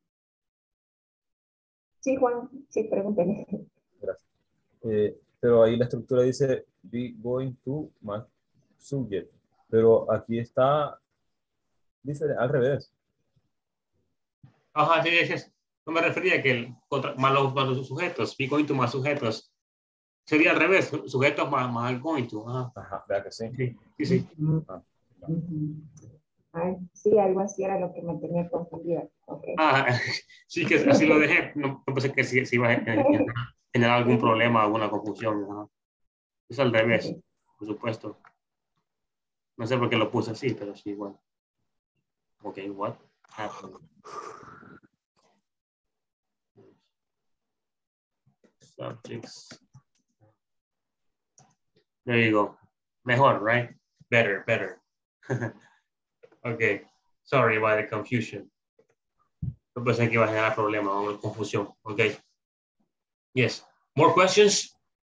Sí, Juan, sí, pregúntale. Gracias. Eh, pero ahí la estructura dice be going to más subject. Pero aquí está dice al revés. Ajá, sí, sí, sí. No me refería a que el, contra, más, los, más los sujetos, be going to más sujetos. Sería al revés, sujetos más, más al going to. Ajá, Ajá, vea que sí. Sí, sí. sí. Uh-huh. Ah, uh-huh. Ay, sí, algo así era lo que me tenía confundida. Okay. Ah, sí, que así lo dejé. No, no pensé que si, si iba a generar algún problema, alguna confusión. Ajá. Es al revés, okay. Por supuesto. No sé por qué lo puse así, pero sí, igual. Ok, what happened? Subjects. There you go. Mejor, right? Better, better. Okay. Sorry about the confusion. No pensé que iba a generar problema o confusión. Okay. Yes. More questions?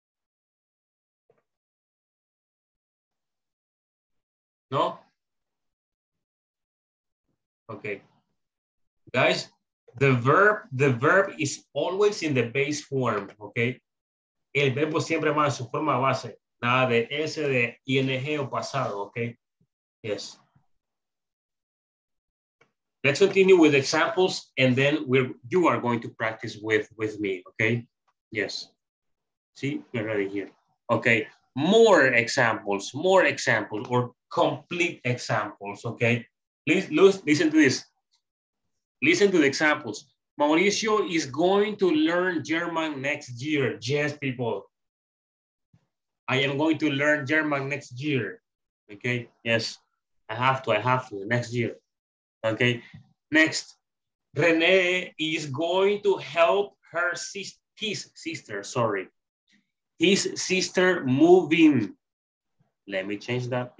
No? Okay. Guys, the verb, the verb is always in the base form, okay? El verbo siempre va en su forma base. Nada de S, de I N G o pasado, okay? Yes. Let's continue with examples and then we're, you are going to practice with, with me, okay? Yes. See, we're ready here. Okay, more examples, more examples or complete examples, okay? Please listen to this. Listen to the examples. Mauricio is going to learn German next year. Yes, people. I am going to learn German next year. Okay, yes, I have to, I have to, next year. Okay, next. Renee is going to help her sis his sister, sorry. His sister moving. Let me change that.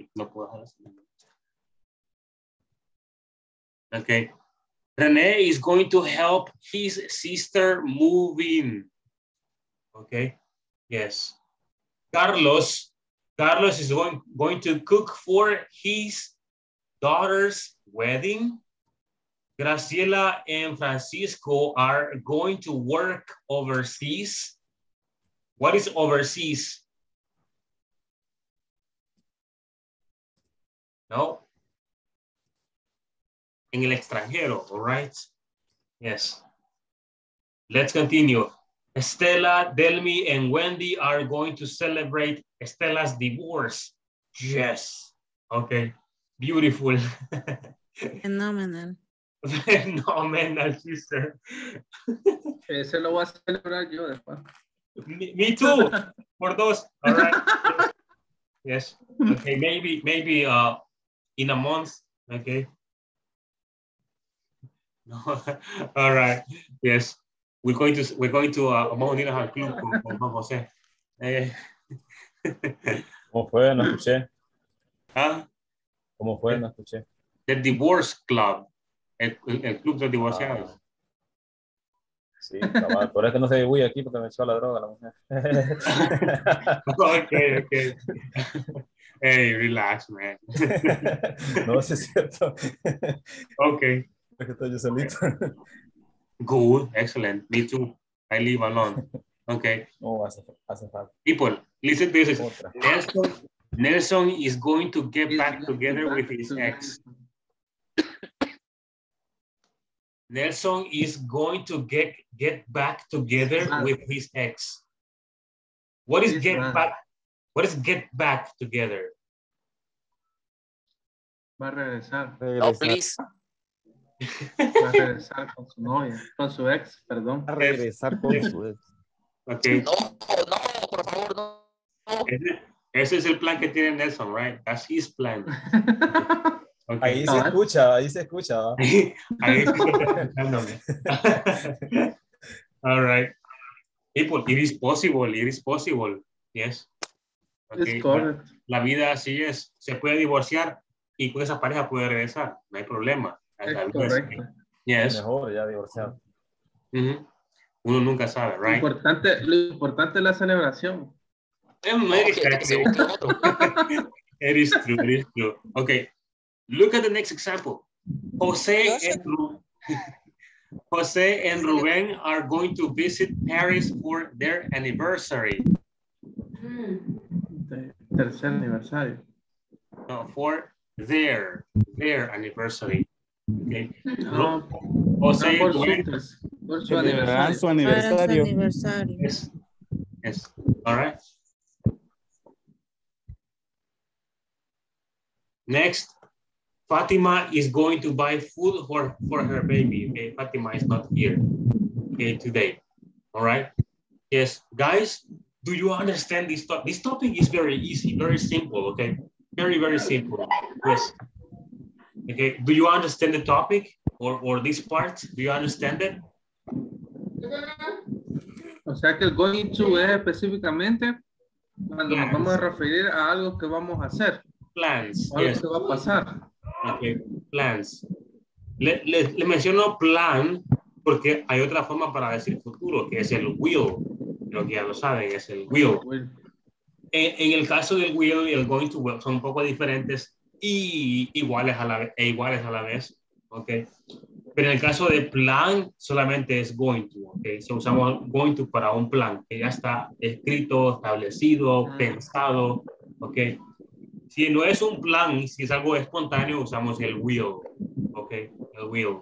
Okay. Renee is going to help his sister moving. Okay. Yes. Carlos. Carlos is going, going to cook for his daughter's wedding. Graciela and Francisco are going to work overseas. What is overseas? No? En el extranjero, all right? Yes. Let's continue. Estela, Delmi, and Wendy are going to celebrate Estela's divorce. Yes. Okay. Beautiful. Phenomenal. Phenomenal, sister. Ese lo voy a celebrar yo después. Me, me too. For those. All right. Yes. Okay. Maybe, maybe uh, in a month. Okay. No. All right. Yes. We're going to we're going to uh, vamos a unirnos al club con, con Juan José. Eh. ¿Cómo fue? No escuché. ¿Ah? ¿Cómo fue? No escuché. The Divorce Club. El, el, el club de divorciados. Ah. Sí, cabal. Por eso que no se dibuye aquí porque me echó la droga la mujer. Okay, okay. Hey, relax, man. No, sí es cierto. Okay. Es que estoy yo solito. Good, excellent. Me too. I live alone. Okay. No, hace, hace falta. People, listen to this. Nelson, Nelson is going to get back together with his ex. Nelson is going to get get back together with his ex. What is get back? What is get back together? Va a regresar. No, please. Va a regresar con su novia, con su ex, perdón. A regresar con su ex. Okay. No, no, por favor, no. Ese, ese es el plan que tiene Nelson, right? That's his plan. Okay. Ahí se escucha, ahí se escucha. Ahí, ahí sí se escucha. All right. People, it is possible, it is possible. Yes. Okay. La, la vida así es. Se puede divorciar y con esa pareja puede regresar. No hay problema. Es correcto. Yes. Mejor ya divorciado. Uh-huh. Uno nunca sabe, right? Lo importante, lo importante es la celebración. Exactly. It is true, it is true. Okay. Look at the next example. Jose and, Ru Jose and Ruben are going to visit Paris for their anniversary. Tercer aniversario. No, for their, their anniversary. Okay. No, Jose, no Ruben, Por su Celebrarán aniversario. su Para su aniversario. aniversario. Yes. Yes. All right. Next, Fatima is going to buy food for, for her baby. Okay, Fatima is not here, okay, today. All right. Yes, guys, do you understand this topic? This topic is very easy, very simple, okay? Very, very simple. Yes. Okay, do you understand the topic or, or this part? Do you understand it? O sea que el going to es específicamente cuando nos vamos a referir a algo que vamos a hacer. Plans, O algo yes. que va a pasar. Okay, plans. Le, le, le menciono plan porque hay otra forma para decir futuro, que es el will. Lo que ya lo saben, es el will. En, en el caso del will y el going to will son un poco diferentes y iguales a la, e iguales a la vez. Okay. Pero en el caso de plan, solamente es going to. Okay. So usamos going to para un plan que ya está escrito, establecido, ah. pensado. Okay. Si no es un plan, si es algo espontáneo, usamos el will. Ok, el will.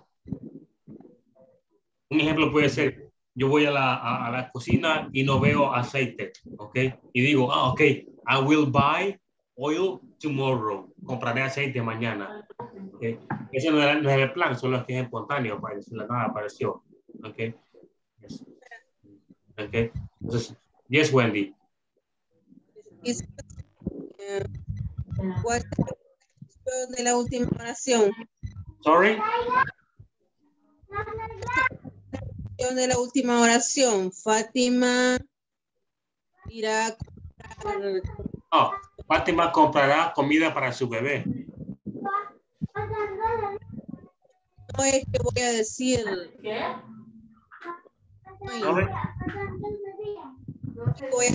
Un ejemplo puede ser, yo voy a la, a, a la cocina y no veo aceite. Ok, y digo, ah, ok, I will buy oil tomorrow. Compraré aceite mañana. Okay. Ese no, era, no es el plan, solo es que es espontáneo. Parece, la nada apareció. Ok. Yes. Ok. Entonces, yes, Wendy. ¿Cuál es la expresión de la última oración? Sorry. De la última oración, Fátima irá a comprar. Oh, Fátima comprará comida para su bebé. No es que voy a decir. ¿Qué? Sorry. Voy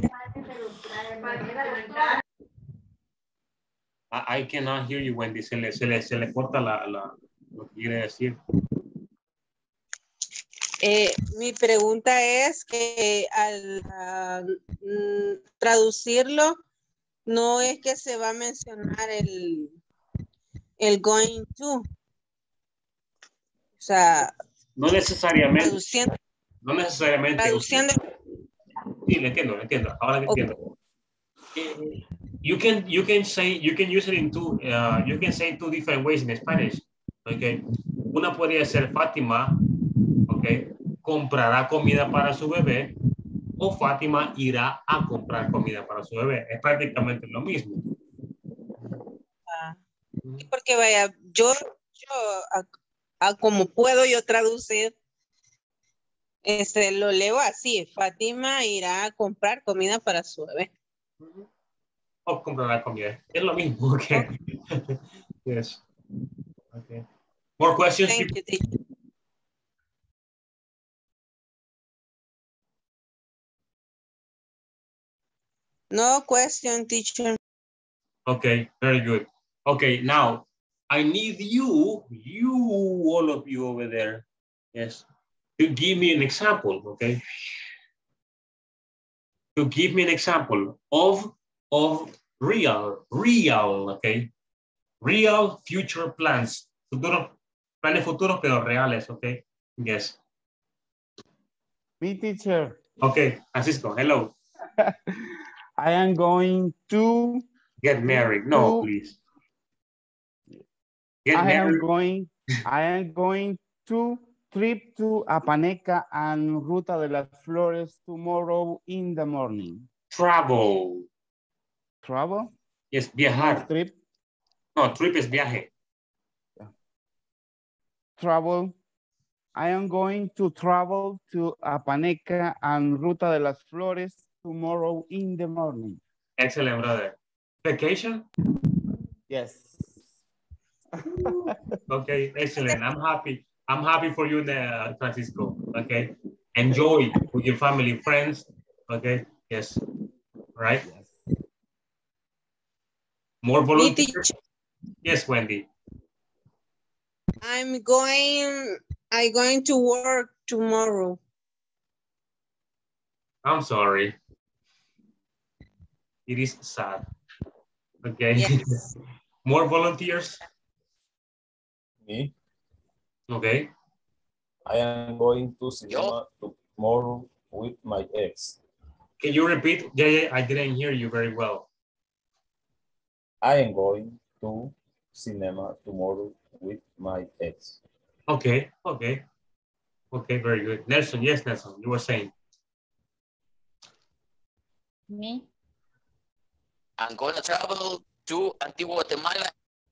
a... I, I cannot hear you, Wendy. Se le, se le, se le corta la, la, lo que quiere decir. Eh, mi pregunta es que al uh, traducirlo, no es que se va a mencionar el, el going to. O sea, no necesariamente. Traduciendo. No necesariamente. Traduciendo. Sí, le entiendo, le entiendo. Ahora le entiendo. Okay. You can you can say you can use it in two uh, you can say two different ways in Spanish. Okay, una podría ser Fátima, okay, comprará comida para su bebé, o Fátima irá a comprar comida para su bebé. Es prácticamente lo mismo. Ah, porque vaya, yo, yo a, a como puedo yo traducir, este, lo leo así: Fátima irá a comprar comida para su bebé. Uh-huh. O comprará comida. Es lo mismo. Okay. Okay. Yes. Okay. More questions? Thank you, teacher. No question, teacher. Okay, very good. Okay, now I need you, you, all of you over there, yes, to give me an example, okay? To give me an example of of real, real, okay? Real future plans. Futuro, planes futuros, pero reales, okay? Yes. Me, teacher. Okay, Francisco, hello. I am going to get married. No, to, please. Get I married. am going, I am going to trip to Apaneca and Ruta de las Flores tomorrow in the morning. Travel. Travel? Yes, viajar. No, trip. No, trip es viaje. Travel. I am going to travel to Apaneca and Ruta de las Flores tomorrow in the morning. Excellent, brother. Vacation? Yes. Okay, excellent. I'm happy. I'm happy for you there, Francisco. Okay. Enjoy with your family, friends. Okay. Yes. Right. Yes. More volunteers. Yes, Wendy. I'm going, I'm going to work tomorrow. I'm sorry. It is sad. Okay. Yes. More volunteers? Me? Okay. I am going to cinema tomorrow with my ex. Can you repeat? Yeah, yeah, I didn't hear you very well. I am going to cinema tomorrow with my ex. Okay, okay. Okay, very good. Nelson, yes, Nelson, you were saying. Me? I'm going to travel to Antigua, Guatemala.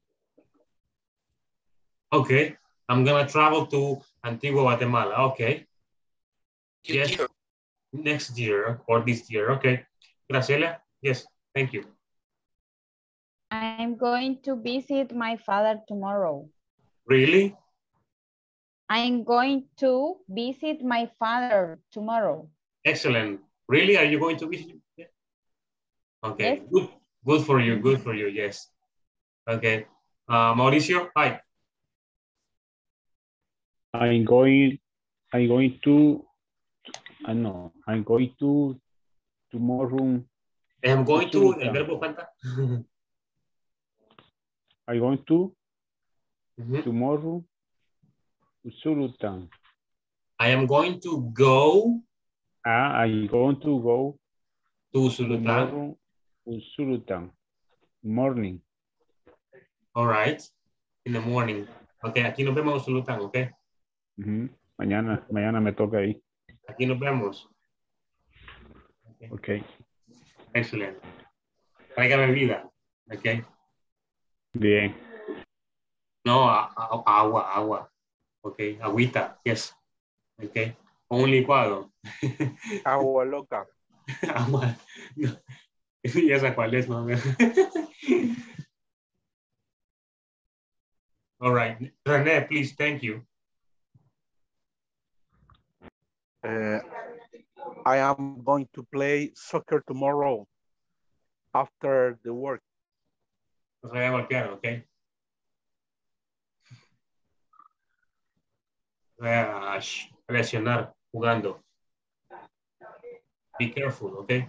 Okay, I'm gonna travel to Antigua, Guatemala. Okay. Yes. Year. Next year or this year. Okay. Graciela, yes, thank you. I'm going to visit my father tomorrow. Really? I'm going to visit my father tomorrow. Excellent. Really? Are you going to visit? Yeah. Okay, Yes. good. Good for you. Good for you. Yes. Okay. Uh, Mauricio, hi. I'm going, I'm going to, I know, I'm going to tomorrow. I'm going to, el verbo falta. I'm going to Mm-hmm. tomorrow to Sulutan. I am going to go Ah, I'm going to go to Sulutan. tomorrow to Sulutan. Morning. All right. In the morning. Okay, aquí nos vemos en Sulutan, okay? Ujú. Mañana, mañana me toca ahí. Aquí nos vemos. Ok. Excellent. Traiga bebida. Okay. Bien. No, a- a- agua, agua. Okay, agüita, yes. Okay. O un licuado. Agua loca. Agua. No. Ya sé cuál es, ¿no? All right. René, please, thank you. Uh, I am going to play soccer tomorrow after the work. No se vaya a golpear, okay? Voy a sh- lesionar jugando. Be careful, okay?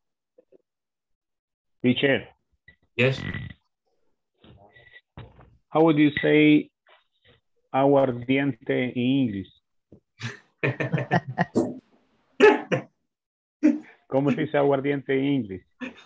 Teacher, Yes. how would you say aguardiente in English? ¿Cómo se dice aguardiente en inglés?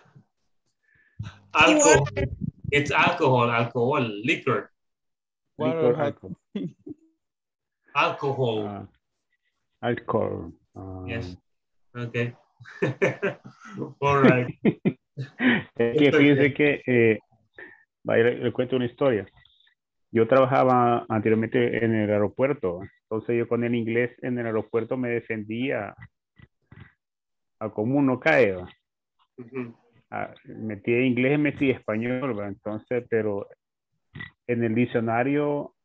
Alcohol. It's alcohol, alcohol, liquor. Liquor, alcohol. Alcohol. Ah, alcohol. Ah, Yes. Okay. All right. Es que fíjense que, eh, vaya, le cuento una historia. Yo trabajaba anteriormente en el aeropuerto, entonces yo con el inglés en el aeropuerto me defendía a como uno cae, ¿va? Ujú. Ah, metí inglés y metí español, ¿va? Entonces, pero en el diccionario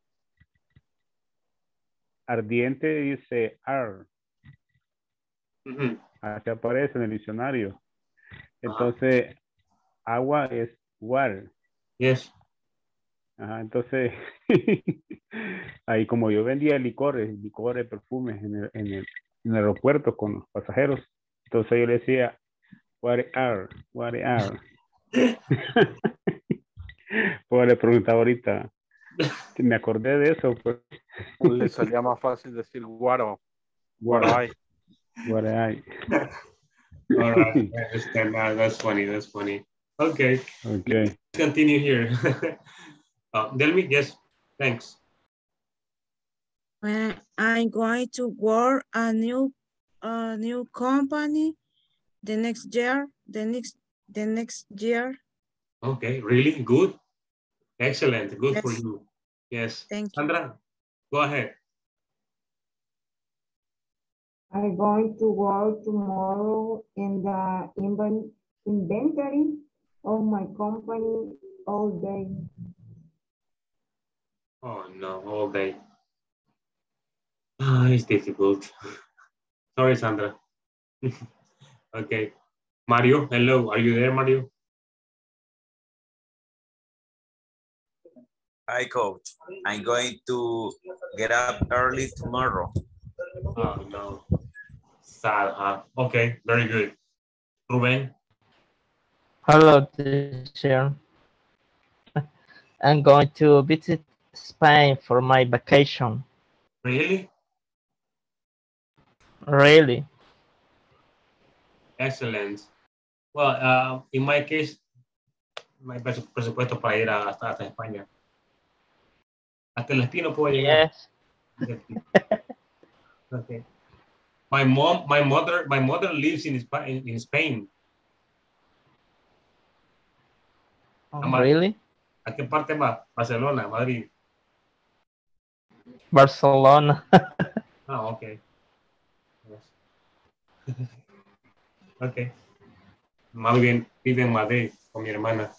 ardiente dice ar, Ujú. así aparece en el diccionario. Entonces, agua es water. Yes. Ajá, entonces, ahí como yo vendía licores, licores, perfumes en el, en el, en el aeropuerto con los pasajeros, entonces yo le decía, what are, what are. Pues le preguntaba ahorita, me acordé de eso, pues. Le salía más fácil decir guaro. Guaray. Guaray. All right. I understand that. That's funny. That's funny. Okay. Okay. Let's continue here. uh, Delmi, yes. Thanks. When I'm going to work a new a new company the next year, the next the next year. Okay. Really good. Excellent. Good Yes. for you. Yes. Thank you. Sandra, go ahead. I'm going to work tomorrow in the inven- inventory of my company all day. Oh, no, all day. Ah, it's difficult. Sorry, Sandra. Okay. Mario, hello. Are you there, Mario? Hi, coach. I'm going to get up early tomorrow. Oh, no. Sad, huh? Okay, very good. Ruben? Hello, teacher. I'm going to visit Spain for my vacation. Really? Really? Excellent. Well, uh, in my case, no hay presu- presupuesto para ir a- hasta, hasta España. Hasta el Espino puedo llegar. Yes. Okay. My mom, my mother, my mother lives in Spa- in, in Spain. Oh, Ama- really? ¿A qué parte va? Barcelona, Madrid. Barcelona. Ah, okay. Yes. Okay. Más bien vive en Madrid con mi hermana.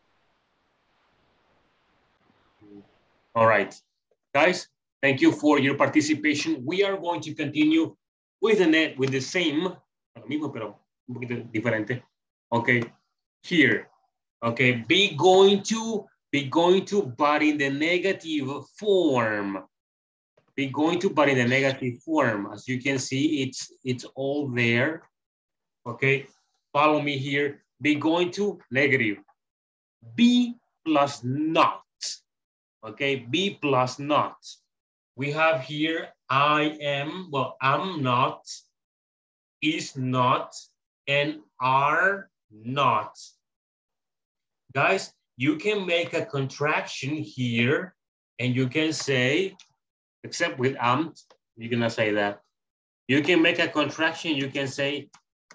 All right. Guys, thank you for your participation. We are going to continue with the net with the same, lo mismo, pero un poquito diferente. Okay. Here. Okay. Be going to, be going to, but in the negative form. Be going to, but in the negative form. As you can see, it's it's all there. Okay. Follow me here. Be going to, negative. Be plus not. Okay, be plus not. We have here I am, well, I'm not, is not, and are not. Guys, you can make a contraction here, and you can say, except with am, you're gonna say that. You can make a contraction, you can say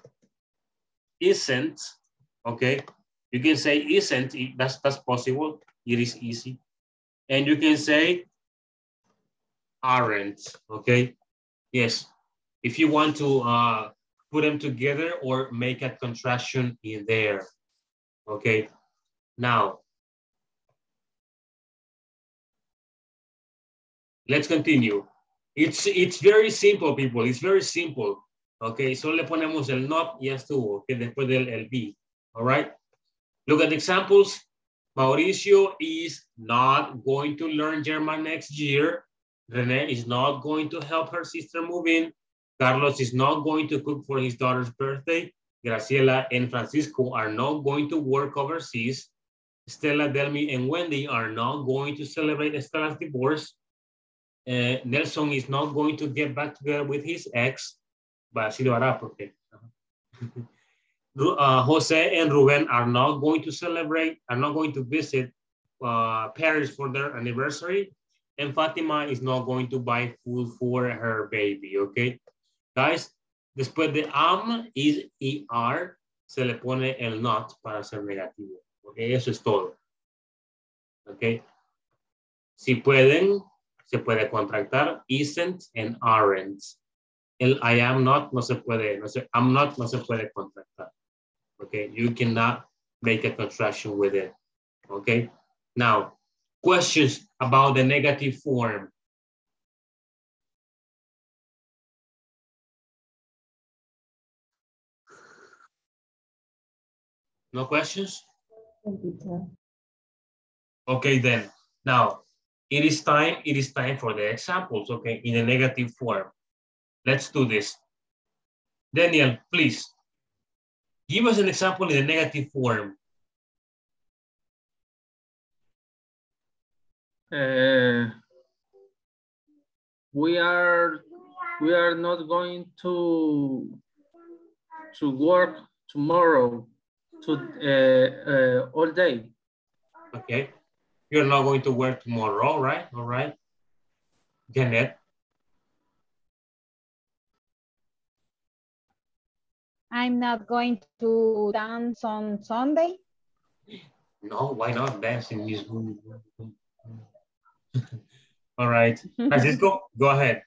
isn't, okay? You can say isn't, that's, that's possible, it is easy. And you can say aren't, okay? Yes, if you want to uh, put them together or make a contraction in there, okay? Now, let's continue. It's, it's very simple, people, it's very simple, okay? Solo le ponemos el not y ya estuvo, okay? Después del el be, all right? Look at the examples. Mauricio is not going to learn German next year. Renee is not going to help her sister move in. Carlos is not going to cook for his daughter's birthday. Graciela and Francisco are not going to work overseas. Stella, Delmi, and Wendy are not going to celebrate Estella's divorce. Uh, Nelson is not going to get back together with his ex. But sí lo hará porque... Uh, Jose and Ruben are not going to celebrate, are not going to visit uh, Paris for their anniversary. And Fatima is not going to buy food for her baby, okay? Guys, después de am, is, er, se le pone el not para ser negativo. Okay, eso es todo. Okay. Si pueden, se puede contractar isn't and aren't. El I am not no se puede, no se, I'm not no se puede contractar. Okay, you cannot make a contraction with it. Okay, now questions about the negative form. No questions? Okay, then now it is time. It is time for the examples. Okay, in the negative form. Let's do this. Daniel, please. Give us an example in the negative form. Uh, we are we are not going to to work tomorrow to uh, uh, all day. Okay, you're not going to work tomorrow, right? All right. Janet. I'm not going to dance on Sunday. No, why not? Dancing is good. All right. Francisco, go ahead.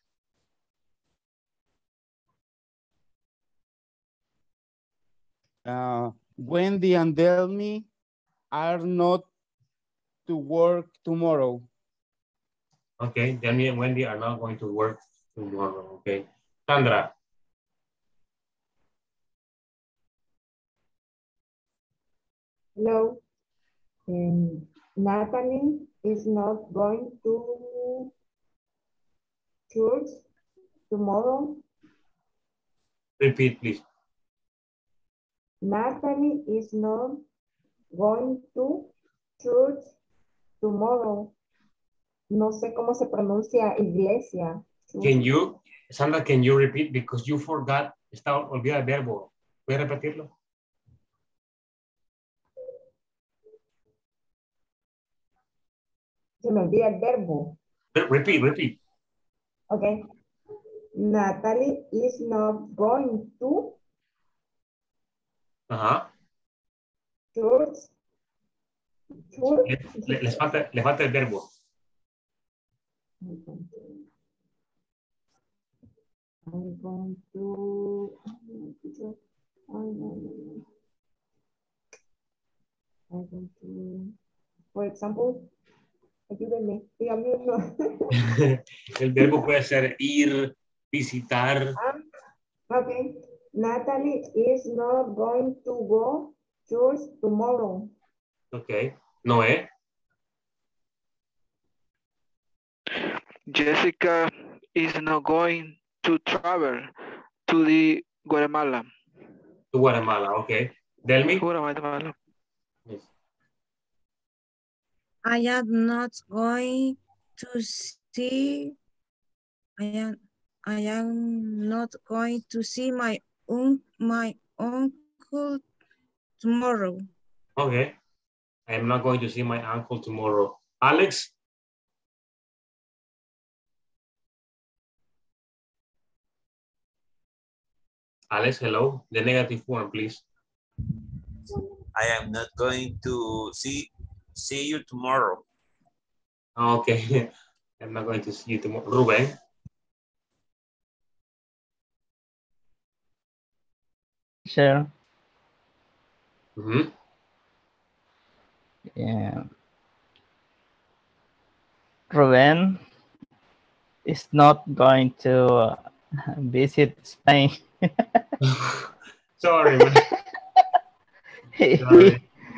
Uh, Wendy and Delmi are not to work tomorrow. Okay, Delmi and Wendy are not going to work tomorrow. Okay. Sandra. Hello. Um, Natalie is not going to church tomorrow. Repeat, please. Natalie is not going to church tomorrow. No sé cómo se pronuncia iglesia. Can you Sandra, can you repeat? Because you forgot, está olvidado el verbo. ¿Puedes repetirlo? Se me olvida el verbo. Repeat, repeat. Okay. Natalie is not going to Ajá. church. Church. Le, le- les falta, le falta el verbo. I'm going to, I'm going to, for example, ayúdenme, dígame uno. El verbo puede ser ir, visitar. Ah, okay. Natalie is not going to go church tomorrow. Ok. Noé. Jessica is not going to travel to the Guatemala. To Guatemala, ok. Delmi. Guatemala. Yes. I am not going to see. I am. I am not going to see my un, my uncle tomorrow. Okay. I am not going to see my uncle tomorrow. Alex. Alex, hello. The negative form, please. I am not going to see see you tomorrow. Okay. I'm not going to see you tomorrow. Ruben. Sure. Mm-hmm. Yeah. Ruben is not going to uh, visit Spain. Sorry, man. he, Sorry.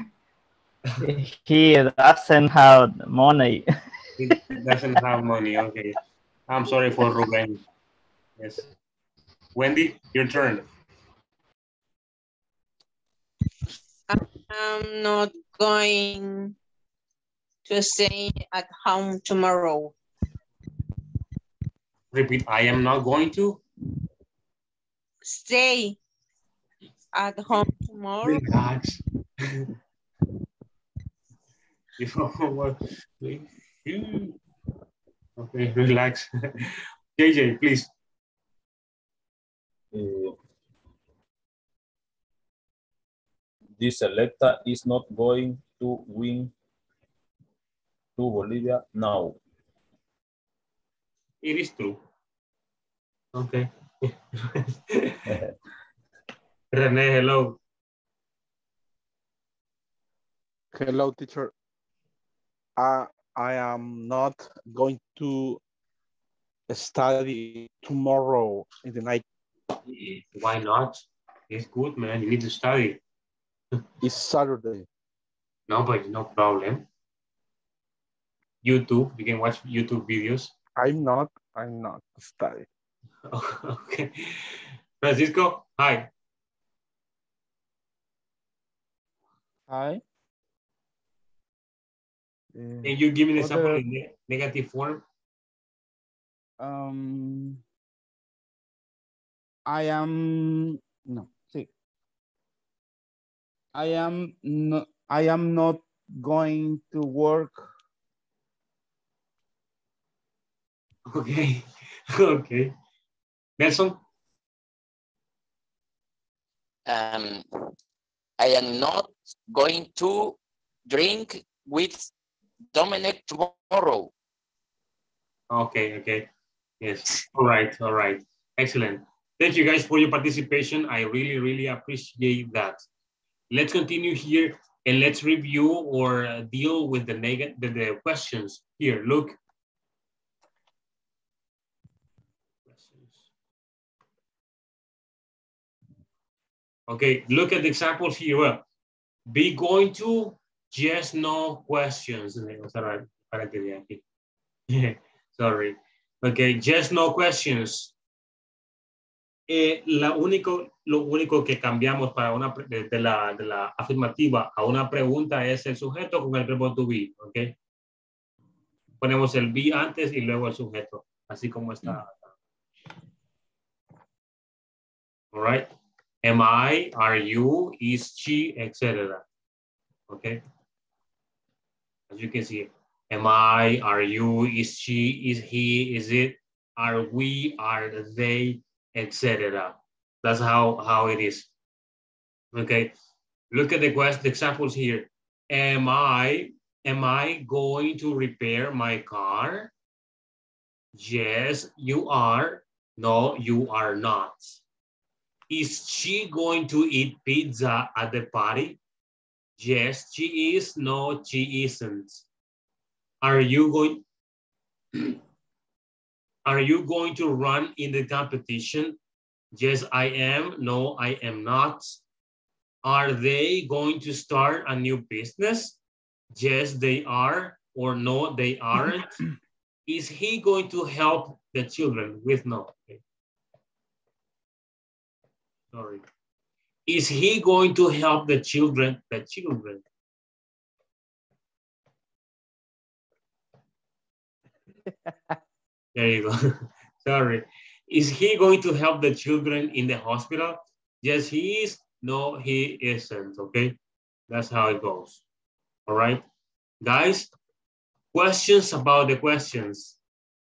he doesn't have money. He doesn't have money. Okay. I'm sorry for Ruben. Yes. Wendy, your turn. I'm not going to stay at home tomorrow. Repeat. I am not going to Stay at home tomorrow. relax. You know what? Okay, relax. J J, please. Uh, this selecta is not going to win to Bolivia now. It is true. Okay. Rene, hello. Hello, teacher. Uh, I am not going to study tomorrow in the night. Why not? It's good, man. You need to study. It's Saturday. No, but no problem. YouTube, you can watch YouTube videos. I'm not, I'm not studying. Okay. Francisco, hi. Hi. Can you give me an example Other- in ne negative form? Um, I am no. See, I am no. I am not going to work. Okay. Okay. Nelson? Um, I am not going to drink with Dominic tomorrow. Okay, okay. Yes. All right, all right. Excellent. Thank you guys for your participation. I really, really appreciate that. Let's continue here and let's review or uh, deal with the, neg the, the questions here. Look. Okay, look at the examples here. Well, be going to, yes, no questions. Sorry. Okay, just no questions. Eh, la único, lo único que cambiamos para una de, de, la, de la afirmativa a una pregunta es el sujeto con el verbo to be, ¿ok? Ponemos el be antes y luego el sujeto, así como está. All right. Am I, are you, is she, et cetera. Okay. As you can see, am I, are you, is she, is he, is it, are we, are they, et cetera. That's how, how it is. Okay. Look at the question, the examples here. Am I, am I going to repair my car? Yes, you are. No, you are not. Is she going to eat pizza at the party? Yes, she is. No, she isn't. Are you going, are you going to run in the competition? Yes, I am. No, I am not. Are they going to start a new business? Yes, they are. Or no, they aren't. Is he going to help the children with no? Okay. Sorry. Is he going to help the children? The children. There you go. Sorry. Is he going to help the children in the hospital? Yes, he is. No, he isn't. Okay. That's how it goes. All right. Guys, questions about the questions.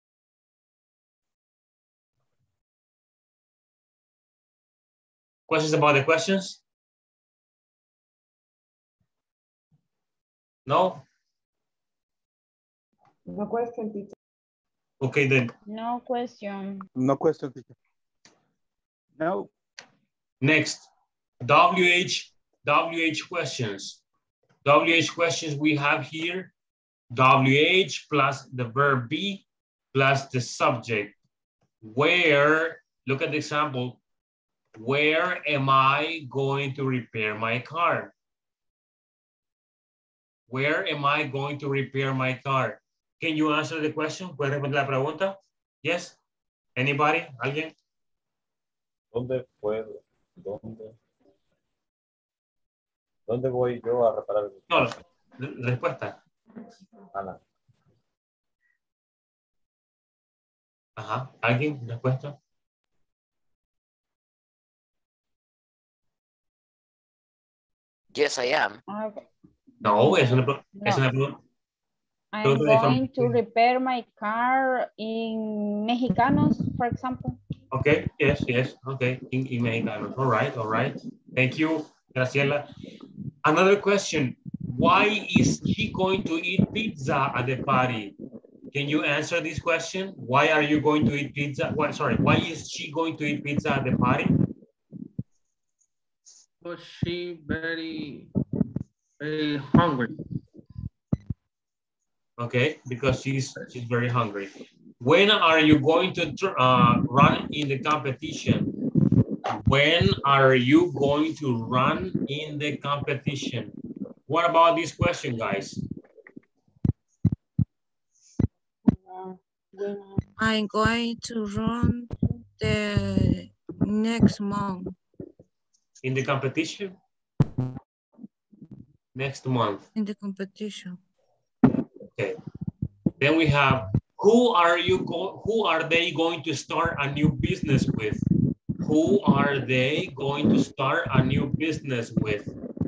Questions about the questions? No? No question, teacher. Okay, then. No question. No question, teacher. No. Next, W H, W H questions. W H questions we have here, W H plus the verb be plus the subject. Where, look at the example, where am I going to repair my car? Where am I going to repair my car? Can you answer the question? ¿Puedes responder la pregunta? Yes? Anybody? ¿Alguien? ¿Dónde puedo? ¿Dónde? ¿Dónde voy yo a reparar el No, coche? respuesta. Ana. Ajá. ¿Alguien? ¿Respuesta? Yes, I am. Okay. No, es una, No. es una pregunta. I'm going to repair my car in Mexicanos, for example. Okay, yes, yes, okay, in, in Mexicanos. All right, all right. Thank you, Graciela. Another question. Why is she going to eat pizza at the party? Can you answer this question? Why are you going to eat pizza? What, sorry, why is she going to eat pizza at the party? Was she very, very hungry? Okay, because she's she's very hungry. When are you going to uh, run in the competition? When are you going to run in the competition? What about this question, guys? I'm going to run the next month. In the competition? Next month. In the competition. Okay. Then we have, who are you go who are they going to start a new business with? Who are they going to start a new business with?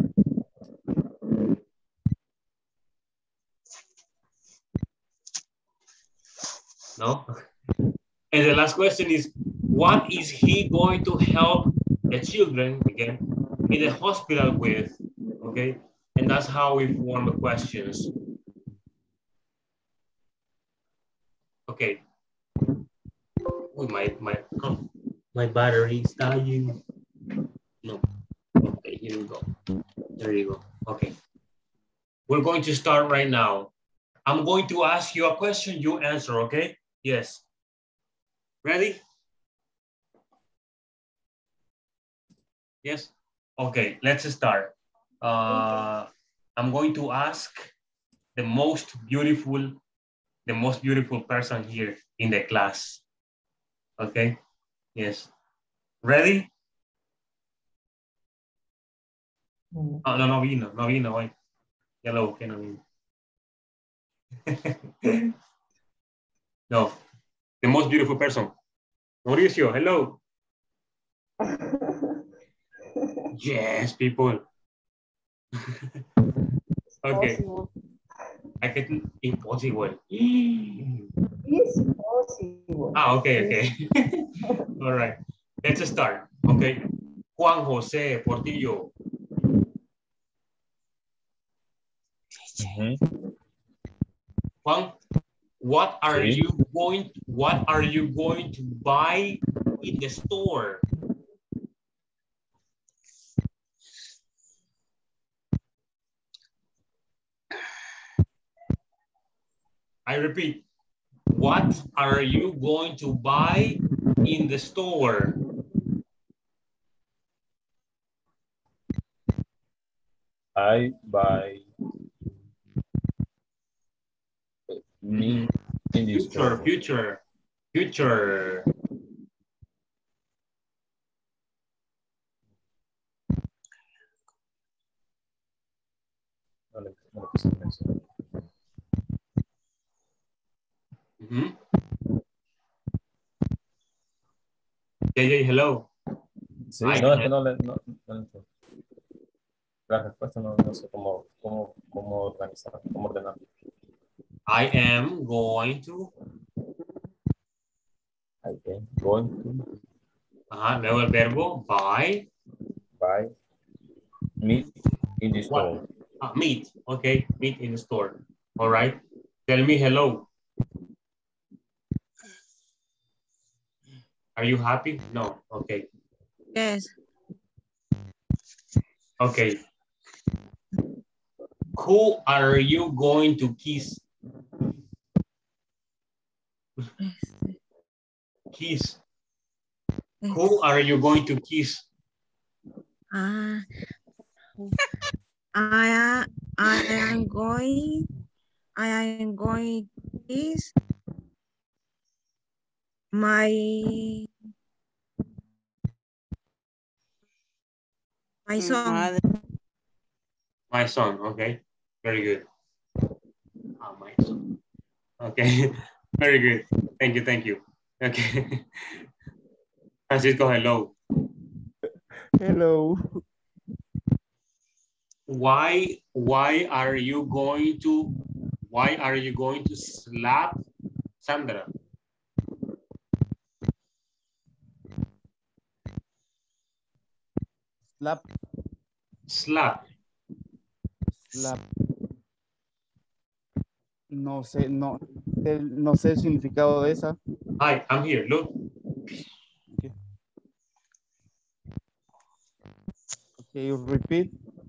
No? And the last question is, what is he going to help the children, again, in the hospital with? Okay? And that's how we form the questions. Okay. Oh, my, my, oh, my battery is dying. No. Okay, here we go. There you go. Okay. We're going to start right now. I'm going to ask you a question, you answer, okay? Yes. Ready? Yes? Okay, let's start. Uh, I'm going to ask the most beautiful, the most beautiful person here in the class. Okay? Yes. Ready? Oh, no, no vino, no vino hoy. Ya lo busqué, no vino. No, the most beautiful person. Mauricio, hello. Yes, people. Okay. Possible. I can impossible. It's possible. Ah, okay, okay. All right. Let's start. Okay. Juan José Portillo. Mhm. Juan, what are Sí. you going what are you going to buy in the store? I repeat, what are you going to buy in the store? I buy me in this Future, store. future, future. No le- no le puse atención. Mhm. Yeah, yeah, hello. Sí, I no, es can- que no le... No, no le entiendo. La respuesta no, no sé cómo, cómo, cómo organizar, cómo ordenar. I am going to. I am going to Ajá, luego el verbo buy. buy meat in the store. What? Ah, meat. Okay, meat in the store. All right. Tell me hello. Are you happy? No. Okay. Yes. Okay. Who are you going to kiss? Kiss. Who are you going to kiss? Uh, I, I am going, I am going is my, my son. Madre. My son. Okay. Very good. Ah, my son. Okay. Very good. Thank you. Thank you. Okay. Francisco, hello. Hello. Why why are you going to why are you going to slap Sandra? Slap. Slap. Slap. No sé, no, el- no sé el significado de esa. Hi, I'm here. Look. Okay. Okay, you repeat.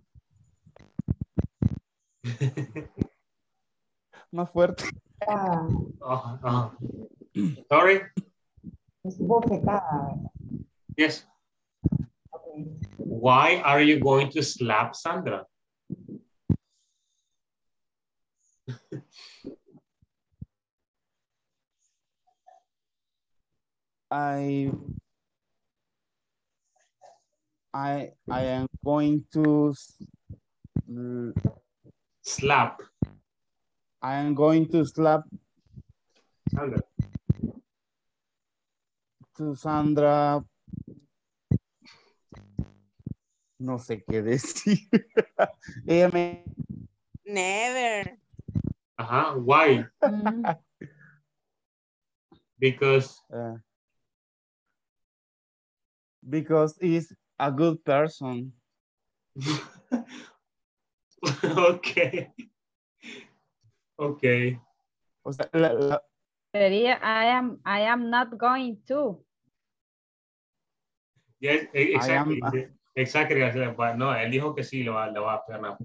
Más fuerte. Ah, Oh, oh. Sorry. es bofetada. Yes. Okay. Why are you going to slap Sandra? I I I am going to slap. I am going to slap Sandra. to Sandra. No sé qué decir. Ella me... Never. Uh-huh. Why? Mm. Because Uh, because he's a good person. okay. Okay. O sea, la, la... Sería I am I am not going to. Yes, exactly. I am, Exactly. No, él dijo que sí, lo va, lo va a pegar.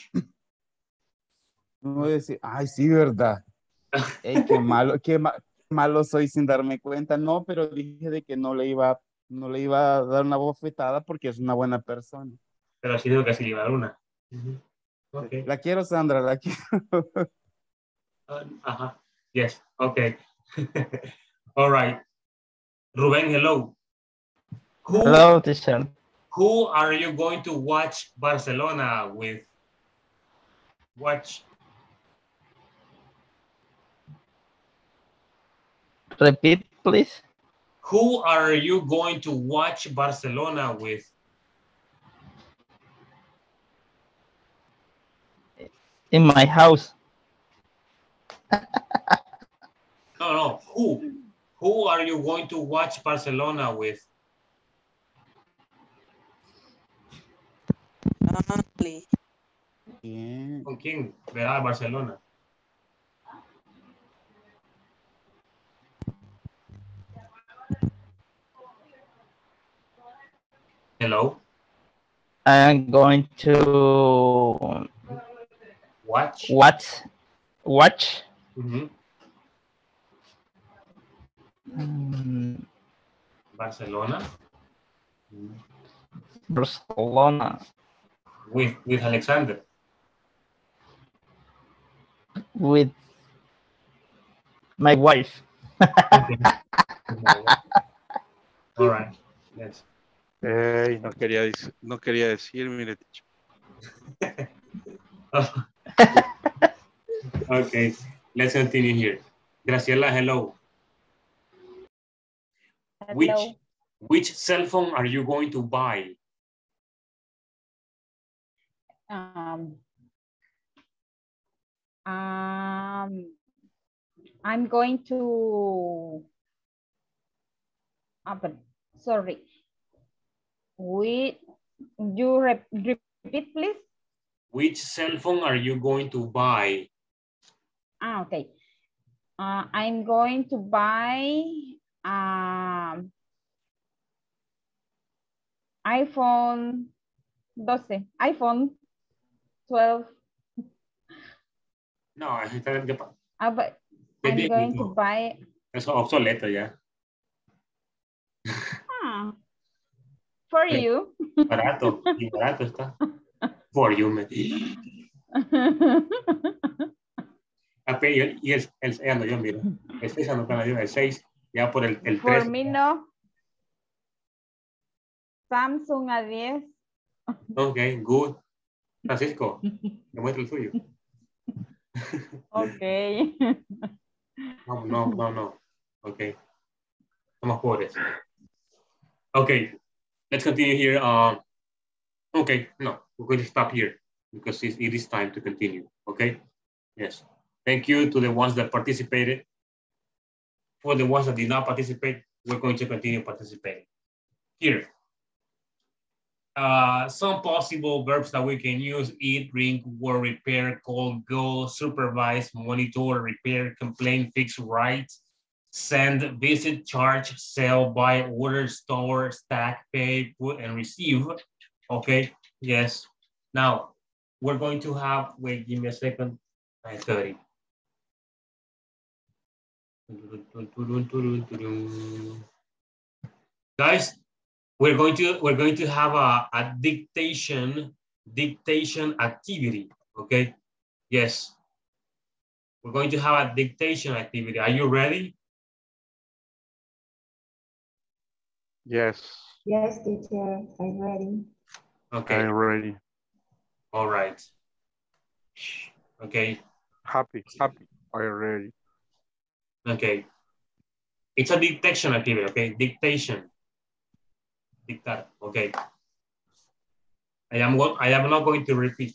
no voy a decir, ay, sí, verdad. Ey, qué malo, qué ma malo soy sin darme cuenta. No, pero dije de que no le iba, no le iba a dar una bofetada porque es una buena persona. Pero sí dijo que sí le iba a dar una. Uh-huh. Okay. La quiero, Sandra, la quiero. Uh, uh-huh. Yes, okay. All right. Ruben, hello. Who, Hello, teacher. Who are you going to watch Barcelona with? Watch. Repeat, please. Who are you going to watch Barcelona with? In my house. No, no. Who? Who are you going to watch Barcelona with? Only. ¿Con quién verá Barcelona? Hello. I'm going to watch. What? Watch. Mm-hmm. Mm, Barcelona. Barcelona. With with Alexander. With my wife. All right. Yes. Ey, no quería, dec- no quería decir, mire. Okay, let's continue here. Graciela, hello. Hello. Which which cell phone are you going to buy? Um, um, I'm going to, uh, but sorry. We, you rep, repeat, please? Which cell phone are you going to buy? Ah, okay. Uh, I'm going to buy um, iPhone twelve, iPhone twelve. No, está bien, ¿qué Uh, but Qué I'm bien, going to no. buy. Eso es obsoleto ya. Ah, for Sí. you. Barato, y barato está. For you, me. Ape- Y el, y el, el, ya no, yo miro. El seis anotando yo, el seis, ya por el, el For tres. me, no. Samsung A diez. Ok, good. Francisco, me muestra el suyo. Okay. No, no, no, no. Ok. Somos pobres. Okay, let's continue here. Uh, okay, no, we're going to stop here because it, it is time to continue. Okay, yes. Thank you to the ones that participated. For the ones that did not participate, we're going to continue participating. Here, uh, some possible verbs that we can use: eat, drink, work, repair, call, go, supervise, monitor, repair, complain, fix, write, send, visit, charge, sell, buy, order, store, stack, pay, put, and receive. Okay, yes. Now, we're going to have, wait, give me a second. nine thirty. Guys, we're going to we're going to have a, a dictation dictation activity. Okay, yes, we're going to have a dictation activity. Are you ready? Yes. Yes, teacher, I'm ready. Okay. I'm ready. All right. Okay. Happy, happy. I'm ready. Okay. It's a dictation activity. Okay, dictation. Dictar. Okay. I am what I am not going to repeat.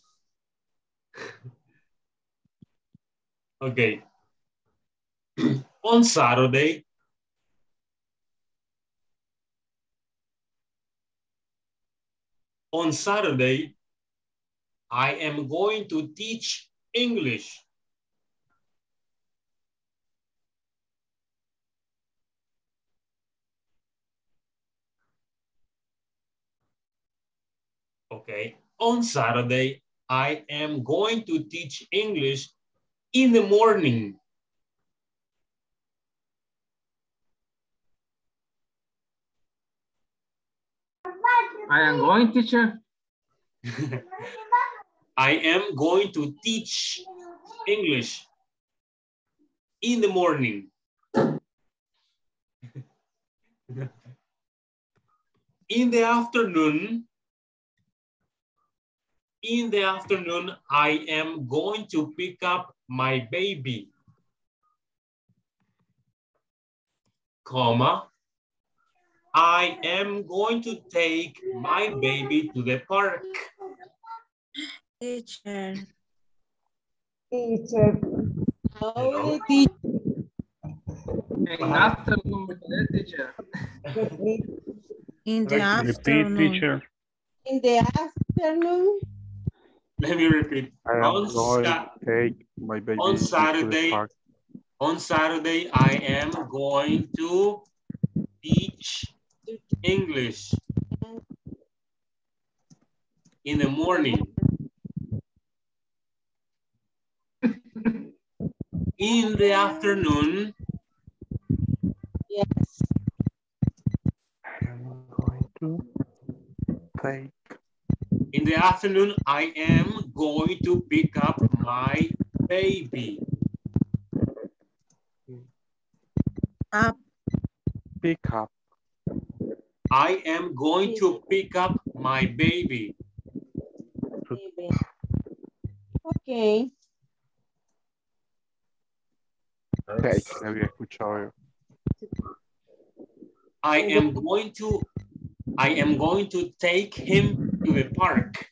Okay. On Saturday, on Saturday, I am going to teach English. Okay. On Saturday, I am going to teach English in the morning. I am going, teacher. I am going to teach English in the morning. In the afternoon, in the afternoon, I am going to pick up my baby, comma, I am going to take my baby to the park. Teacher. Teacher. Hello? En afternoon, teacher. In the Repeat, afternoon. teacher. In the afternoon. Let me repeat. I am On, going Sa to take my baby on to the Saturday, park. on Saturday, I am going to teach English in the morning. In the afternoon, yes. I am going to take. In the afternoon, I am going to pick up my baby. Up. Pick up. I am going to pick up my baby. Baby. Okay. Okay, le había escuchado yo. I am going to, I am going to take him to the park.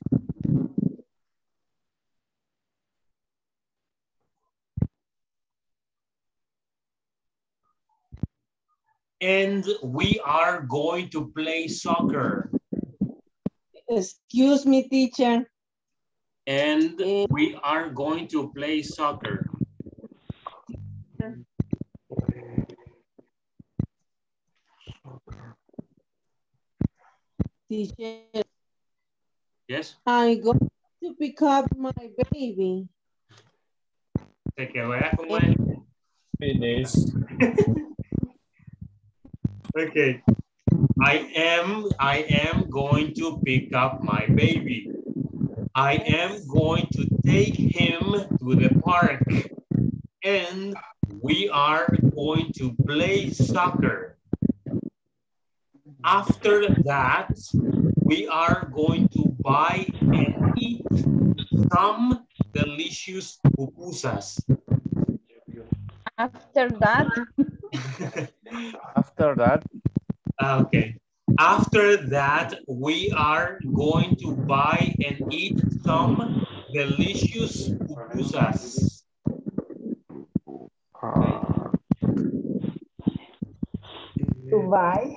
And we are going to play soccer. Excuse me, teacher. And we are going to play soccer. Teacher. Yes. I'm going to pick up my baby. Se quedó allá como él. Finish. Okay. I am, I am going to pick up my baby. I am going to take him to the park. And we are going to play soccer. After that, we are going to buy and eat some delicious pupusas. After that. After that. Okay. After that, we are going to buy and eat some delicious pupusas. To buy.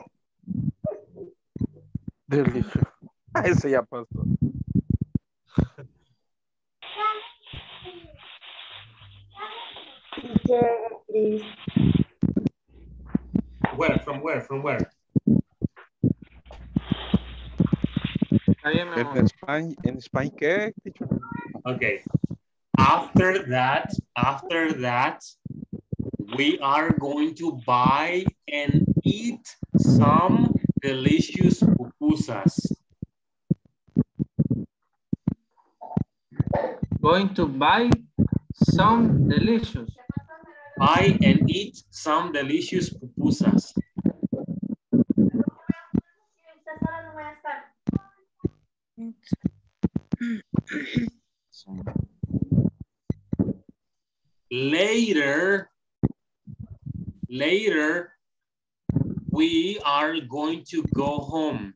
Delicious. Ese ya pasó. Teacher, please. Where? From where? From where? En España, en España, ¿qué, teacher? Okay. After that, after that, we are going to buy and eat some delicious pupusas. Going to buy some delicious. Buy and eat some delicious pupusas. Later, later, we are going to go home.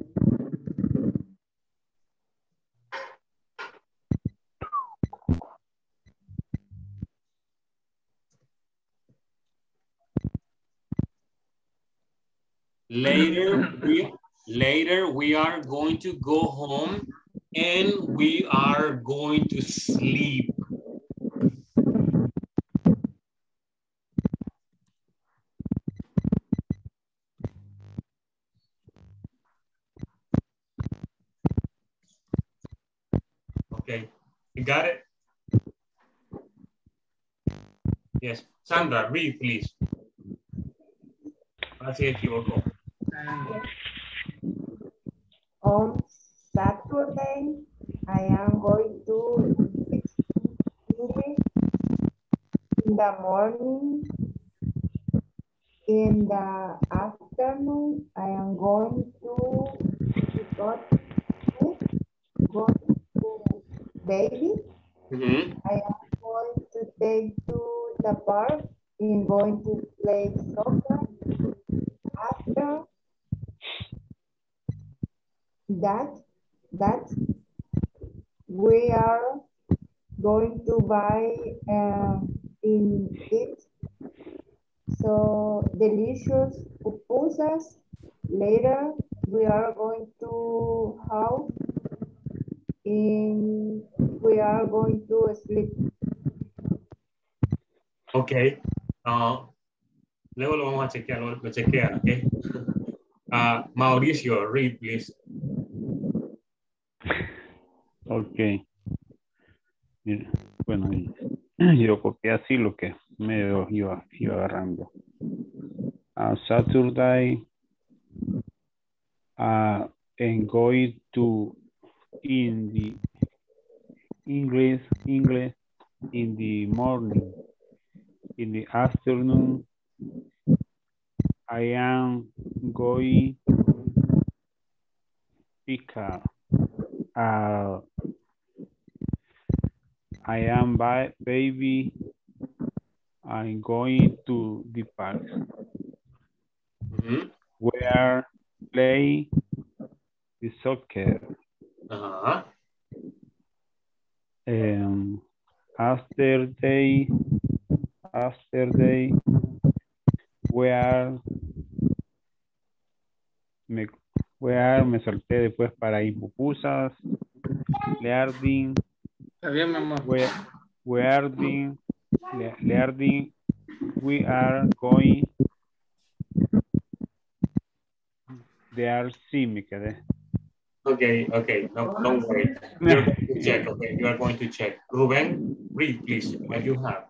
Later, we, later we are going to go home and we are going to sleep. Okay, you got it? Yes, Sandra, read please. Así equivocó. On Saturday, I am going to English in the morning. In the afternoon, I am going to go to, go to baby. Mm-hmm. I am going to take to the park and going to play soccer. After that, that we are going to buy uh, in it so delicious pupusas. Later we are going to have and we are going to sleep. Ok. Uh, luego lo vamos a chequear, lo, lo chequea, ok. Uh, Mauricio, read, please. Ok. Mira, bueno, yo copié así lo que me iba, iba agarrando. Uh, Saturday, uh, and going to in the English, English in the morning. In the afternoon, I am going pick up. Uh, I am by baby. I'm going to the park. Mm-hmm. Where play the soccer. Uh-huh. Um, after they, after they, where me, where me salté después para ir pupusas, learning, Está bien, mi amor. where, learning, le, learning, we are going, there, sí, me quedé. Okay, okay, no, don't worry. You're going to check, okay, you are going to check. Ruben, read, please, what you have.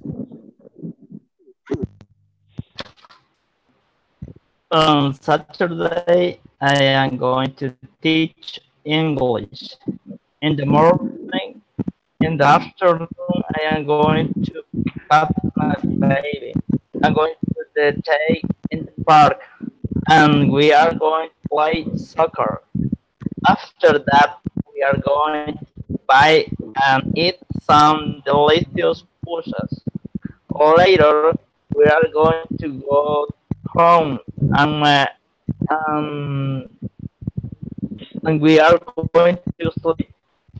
On Saturday, I am going to teach English. In the morning, in the afternoon, I am going to pick up my baby. I'm going to the take in the park, and we are going to play soccer. After that, we are going to buy and eat some delicious pupusas. Later, we are going to go home and, uh, um, and we are going to sleep.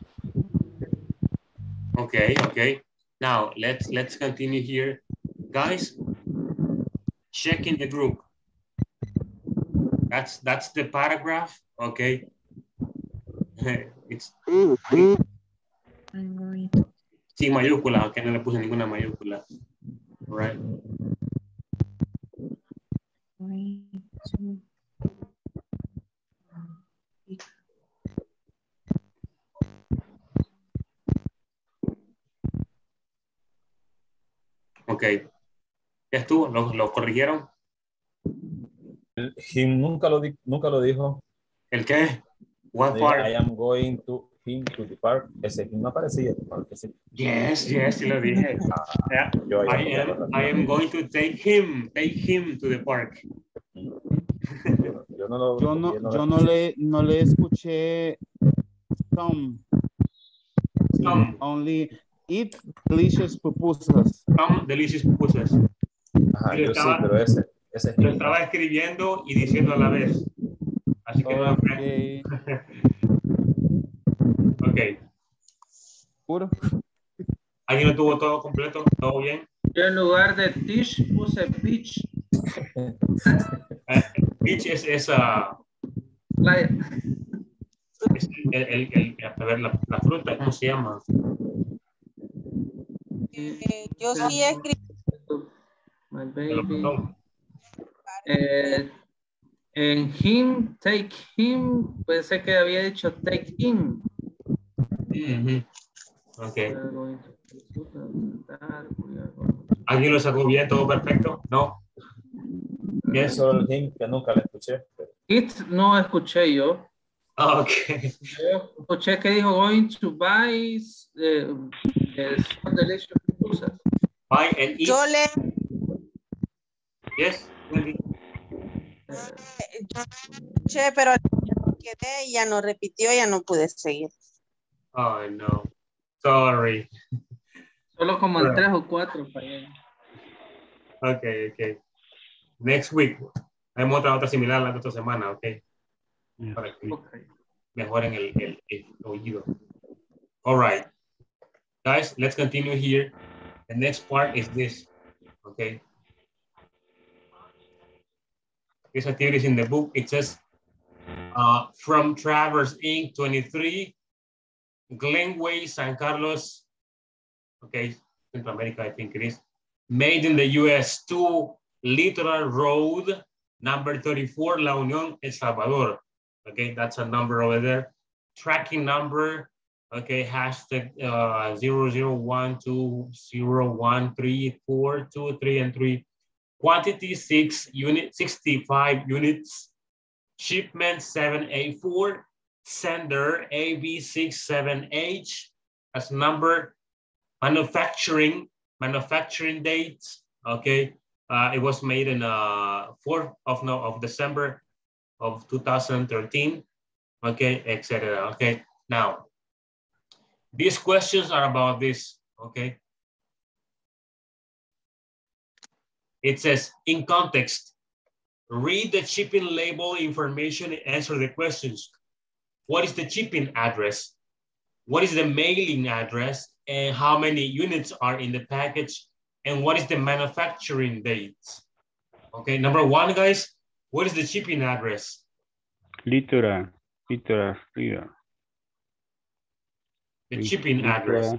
Okay, okay. Now let's let's continue here, guys. Check in the group. That's that's the paragraph. Okay. It's I'm going to. sin mayúsculas, aunque no le puse ninguna mayúscula. All right. Going to. Ok. ¿Ya estuvo? ¿Lo, lo corrigieron? Him nunca lo, di nunca lo dijo. ¿El qué? What De, part? I am going to him to the park. Ese him no aparecía. Sí. Yes, yes, sí lo dije. Yeah. Yo I am, I am going to take him, take him to the park. Yo, yo no, lo, yo no, yo no, yo no le, no le escuché some. Some. Only eat delicious pupusas. Some delicious pupusas. Ajá, yo yo estaba, sí, pero ese, ese lo estaba escribiendo y diciendo a la vez. Así que no. Okay. Ok. Puro. ¿Alguien lo tuvo todo completo? ¿Todo bien? Yo en lugar de dish puse beach. Uh, beach es esa. Playa. Es el, el, el, a ver, la, la fruta, ¿cómo se llama? Eh, yo sí escribí. My baby. Eh, en him, take him, pensé que había dicho take in. Mm-hmm. Ok. ¿Alguien lo sacó bien? ¿Todo perfecto? ¿No? Yes. Solo el him que nunca lo escuché. It no escuché yo. Oh, ok. Yo escuché que dijo going to buy eh, eh, some delicious pupusas. Buy and eat. Yo le. Yes. Wendy. Yo escuché, pero quedé y ya no repitió, ya no pude seguir. Oh, no. Sorry. Solo como en tres o cuatro fallé. Ok, ok. Next week. Haremos otra, otra similar la otra semana, ok. Yeah. Para que, Okay. mejoren el, el, el oído. All right. Guys, let's continue here. The next part is this, okay? This activity is in the book. It says, uh, from Travers Incorporated, twenty-three, Glenway, San Carlos, okay, Central America, I think it is, made in the U S, to Littoral Road, number thirty-four, La Unión, El Salvador. Okay, that's a number over there. Tracking number, okay, hashtag uh, zero zero one two zero one three four two three and three. Quantity six unit sixty-five units. Shipment seven A four. Sender A B six seven H. As number. Manufacturing manufacturing dates. Okay, uh, it was made in uh fourth of no of December of two thousand thirteen. Okay, et cetera. Okay, now these questions are about this. Okay. It says, in context, read the shipping label information and answer the questions. What is the shipping address? What is the mailing address? And how many units are in the package? And what is the manufacturing date? Okay, number one, guys, what is the shipping address? Littoral, Littoral, Littoral. The shipping address.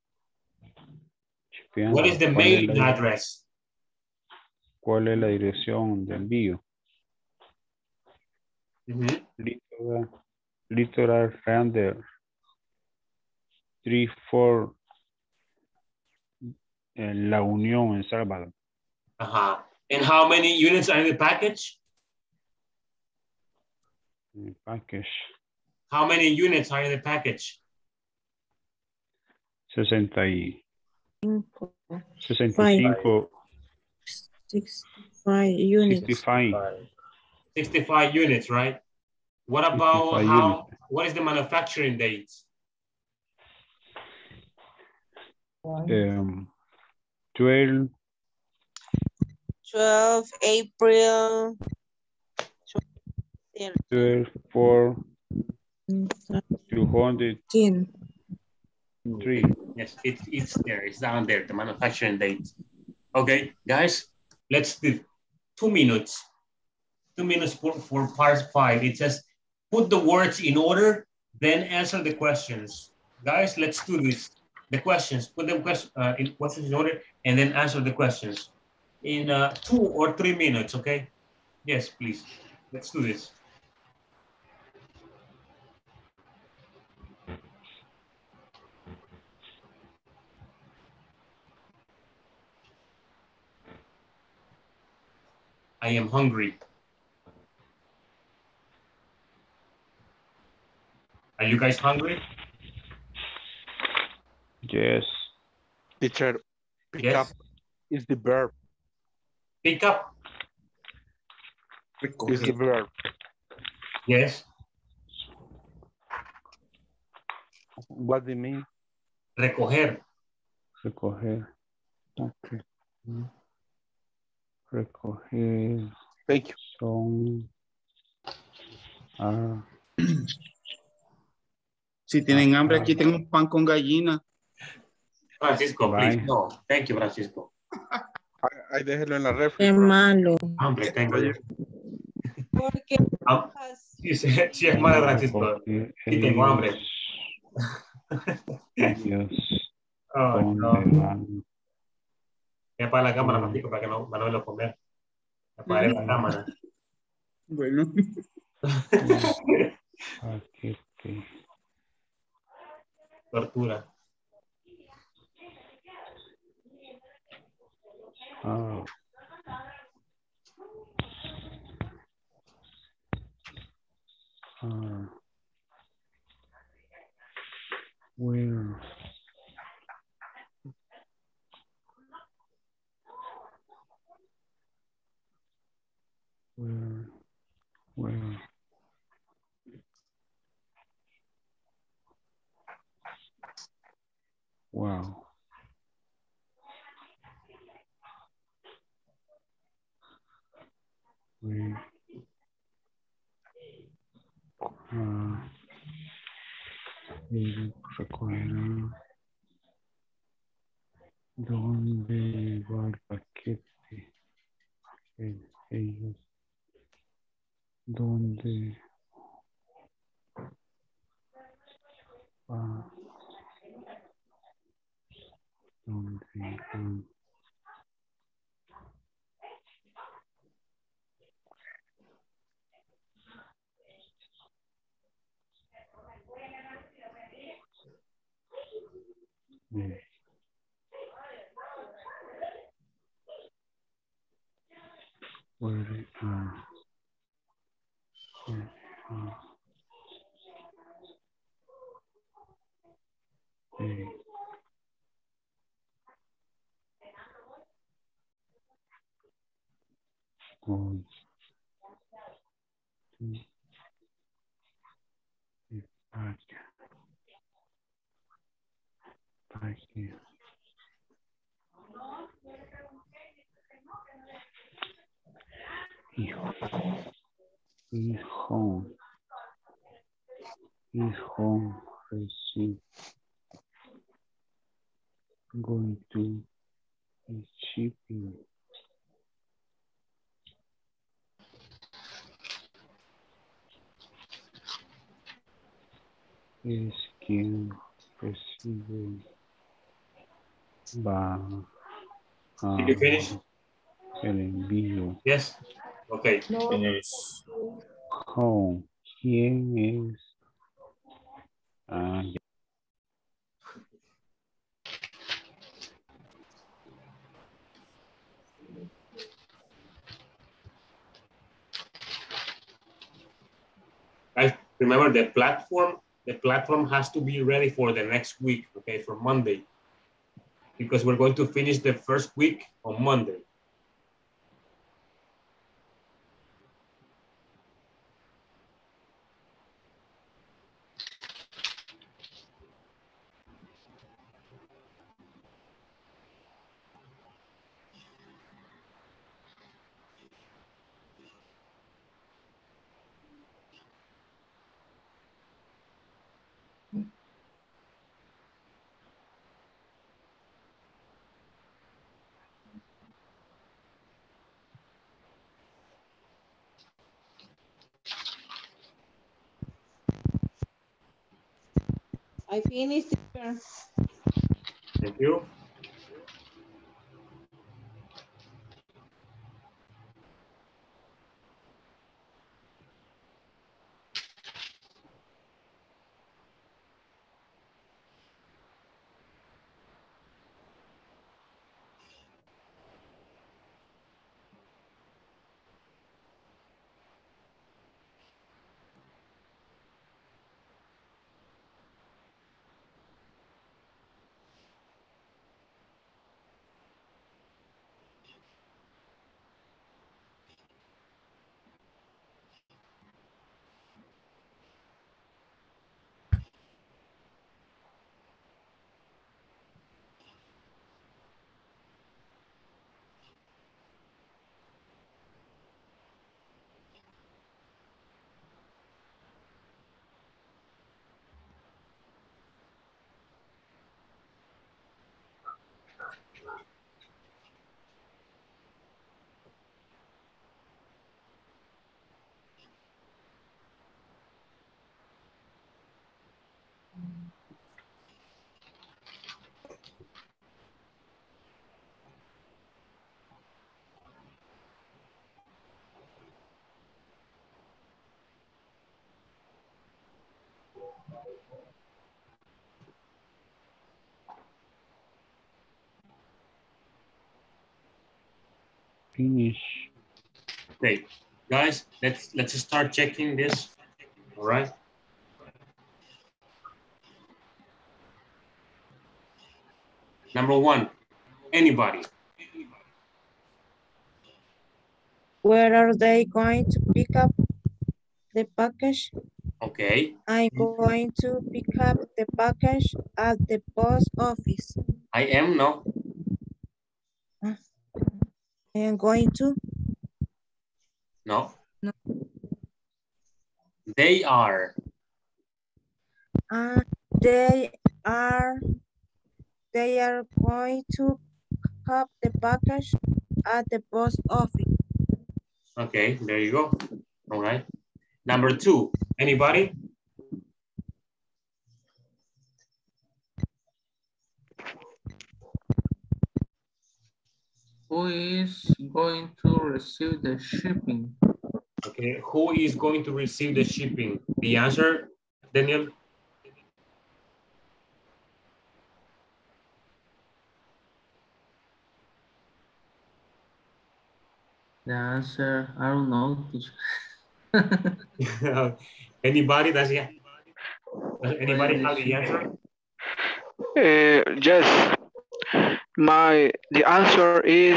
What is the mailing address? ¿Cuál es la dirección de envío? Mm-hmm. Littoral, Littoral Render. three four en La Unión, en Salvador. Uh-huh. And how many units are in the package? In the package. How many units are in the package? sesenta y sesenta y cinco. sixty-five units. sixty-five. sixty-five units, right? What about how, units. What is the manufacturing date? Um, twelve. twelve April. twelve, four, two hundred three. Yes, it's, it's there, it's down there, the manufacturing date. Okay, guys, let's do two minutes. Two minutes for, for part five. It says, put the words in order, then answer the questions. Guys, let's do this. The questions, put them question, uh, in questions in order, and then answer the questions in uh, two or three minutes, okay? Yes, please. Let's do this. I am hungry. Are you guys hungry? Yes. Teacher, pick Yes. up is the verb. Pick up. Is the verb. Yes. What do you mean? Recoger. Recoger. Okay. Recoger. Thank you. Son. Ah. Si tienen hambre, aquí tengo un pan con gallina. Francisco, Bye. please. No, thank you, Francisco. Ahí déjelo en la refri. Qué malo. Hambre tengo yo. Porque Ah, sí, sí, sí, es malo, Francisco. Recoger Sí, tengo hambre. Ellos. Oh, ¿Dónde no. van? Voy a apagar la cámara, Mm. Francisco, para que no, para no verlo comer. Apagaré la cámara. Bueno. Paquete. Tortura. Ah. Ah. Where? Where? Where? Wow. Where? Uh, Y recogerá. ¿Dónde va el paquete? El- ellos. ¿Dónde va? ¿Dónde va? Bien. Where are, where are they going to be back, back here? Hijo, hijo, hijo, receive, going to be shipping. Es quien recibe, va a Did you finish? el envío. Yes. Okay. Finish. Home. ¿Quién es? Ah, ya. Guys, remember the platform, the platform has to be ready for the next week, okay, for Monday. Because we're going to finish the first week on Monday. I finished. Thank you. Finish. Okay, guys, let's let's start checking this. All right. Number one, anybody. Where are they going to pick up the package? Okay. I'm going to pick up the package at the post office. I am, no. I am going to. No. No. They are. Uh, They are they are going to have the package at the post office. Okay, there you go. All right. Number two, anybody? Who is going to receive the shipping? Okay, who is going to receive the shipping? The answer, Daniel? The answer, I don't know. Anybody? Does, he, does anybody have the answer? Uh, yes. My the answer is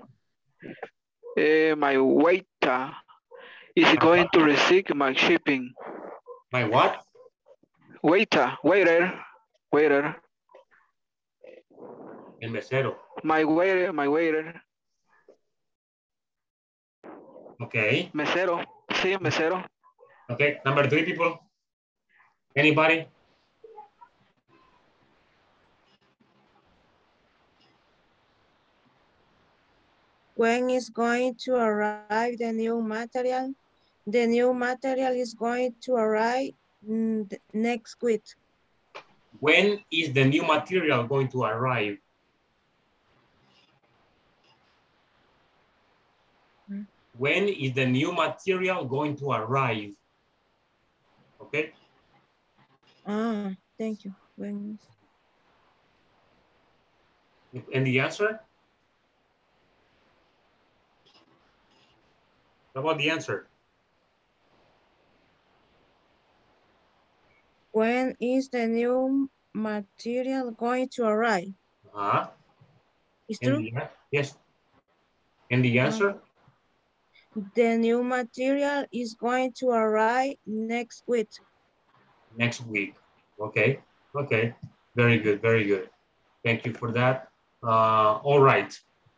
uh, my waiter is going to receive my shipping. My what? Waiter, waiter, waiter. El mesero. My waiter, my waiter. Okay. Mesero, sí, mesero. Okay, number three, people. Anybody? When is going to arrive the new material? The new material is going to arrive mm, next week. When is the new material going to arrive? Hmm. When is the new material going to arrive? Okay. Ah, thank you. When is... And the answer? What about the answer? When is the new material going to arrive? Uh-huh. It's and true? The, yes. And the answer? Uh, the new material is going to arrive next week. Next week. Okay. Okay. Very good. Very good. Thank you for that. Uh, all right.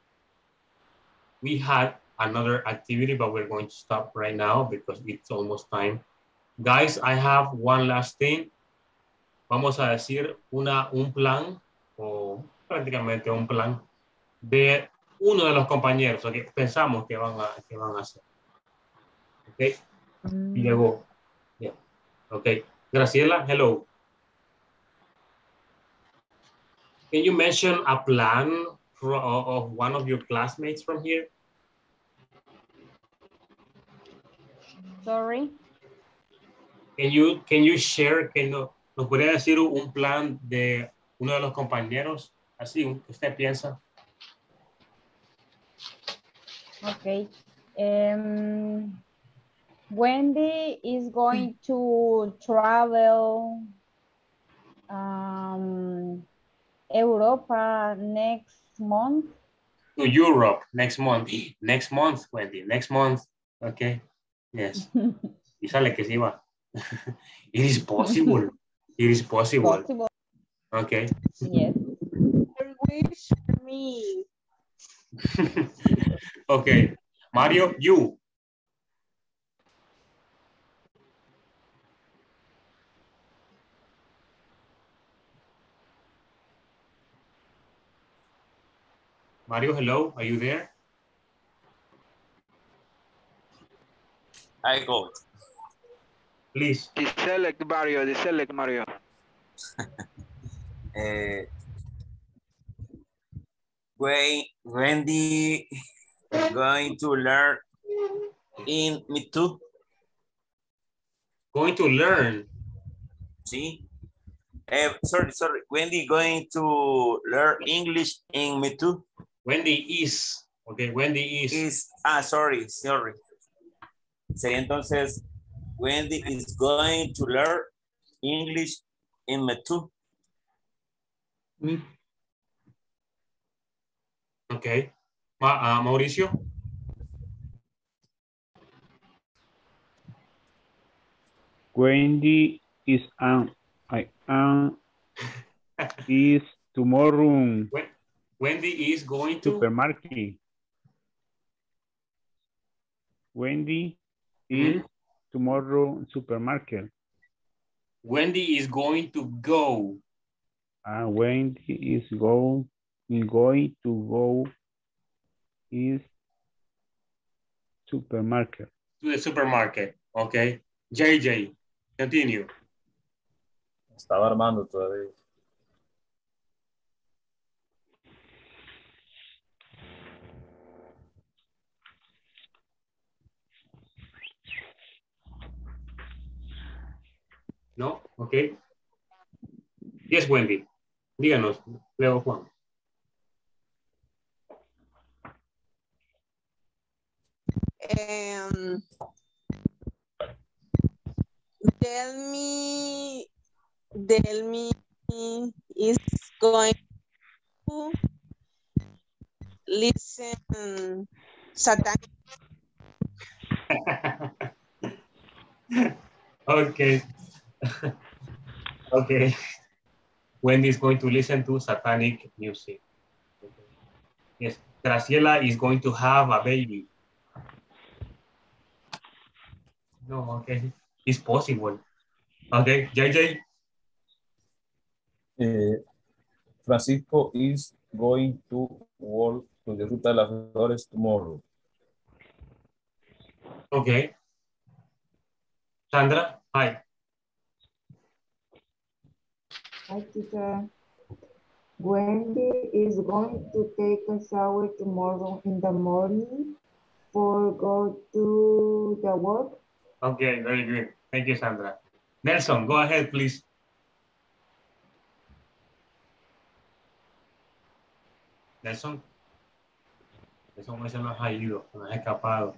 We had another activity, but we're going to stop right now because it's almost time. Guys, I have one last thing. Vamos a decir una, un plan, o prácticamente un plan, de uno de los compañeros, o que pensamos que van a, que van a hacer. Ok. Mm. Llegó. Yeah. Ok. Graciela, hello. Can you mention a plan for, of one of your classmates from here? Sorry. Can you, can you share, can no, nos podría decir un plan de uno de los compañeros, así, que usted piensa? Okay. Um, Wendy is going to travel um, Europa next month. To Europe next month. Next month, Wendy, next month. Okay. Yes. Y sale que sí va. It is possible. It is possible. Possible. Okay. Yes. I wish me. Okay. Mario, you. Mario, hello. Are you there? I go. Please. Deselect Mario, deselect Mario. uh, when Wendy going to learn in Me Too. Going to learn. See? Uh, sorry, sorry. Wendy going to learn English in Me Too. Wendy is. Okay, Wendy is. Is, ah, sorry, sorry. Sería entonces, Wendy is going to learn English in Me Too. Me. Okay. Ma uh, Mauricio? Wendy is on. I am is tomorrow. Wendy is going to supermarket. Wendy is mm-hmm. tomorrow supermarket. Wendy is going to go. Uh, Wendy is go, going to go is supermarket. To the supermarket. Okay. J J, continue. Estaba armando todavía. No, ok. Yes, Wendy. Díganos, Leo Juan. Um, tell me, tell me is going to listen satanic. Okay. Okay. Wendy is going to listen to satanic music. Okay. Yes. Graciela is going to have a baby. No, okay. It's possible. Okay, J J. Eh, Francisco is going to walk to the Ruta de las Flores tomorrow. Okay. Sandra, hi. Hi, teacher. Wendy is going to take a shower tomorrow in the morning for go to the work. Okay, very good. Thank you, Sandra. Nelson, go ahead, please. Nelson. Nelson no se nos ha ido, se nos ha escapado.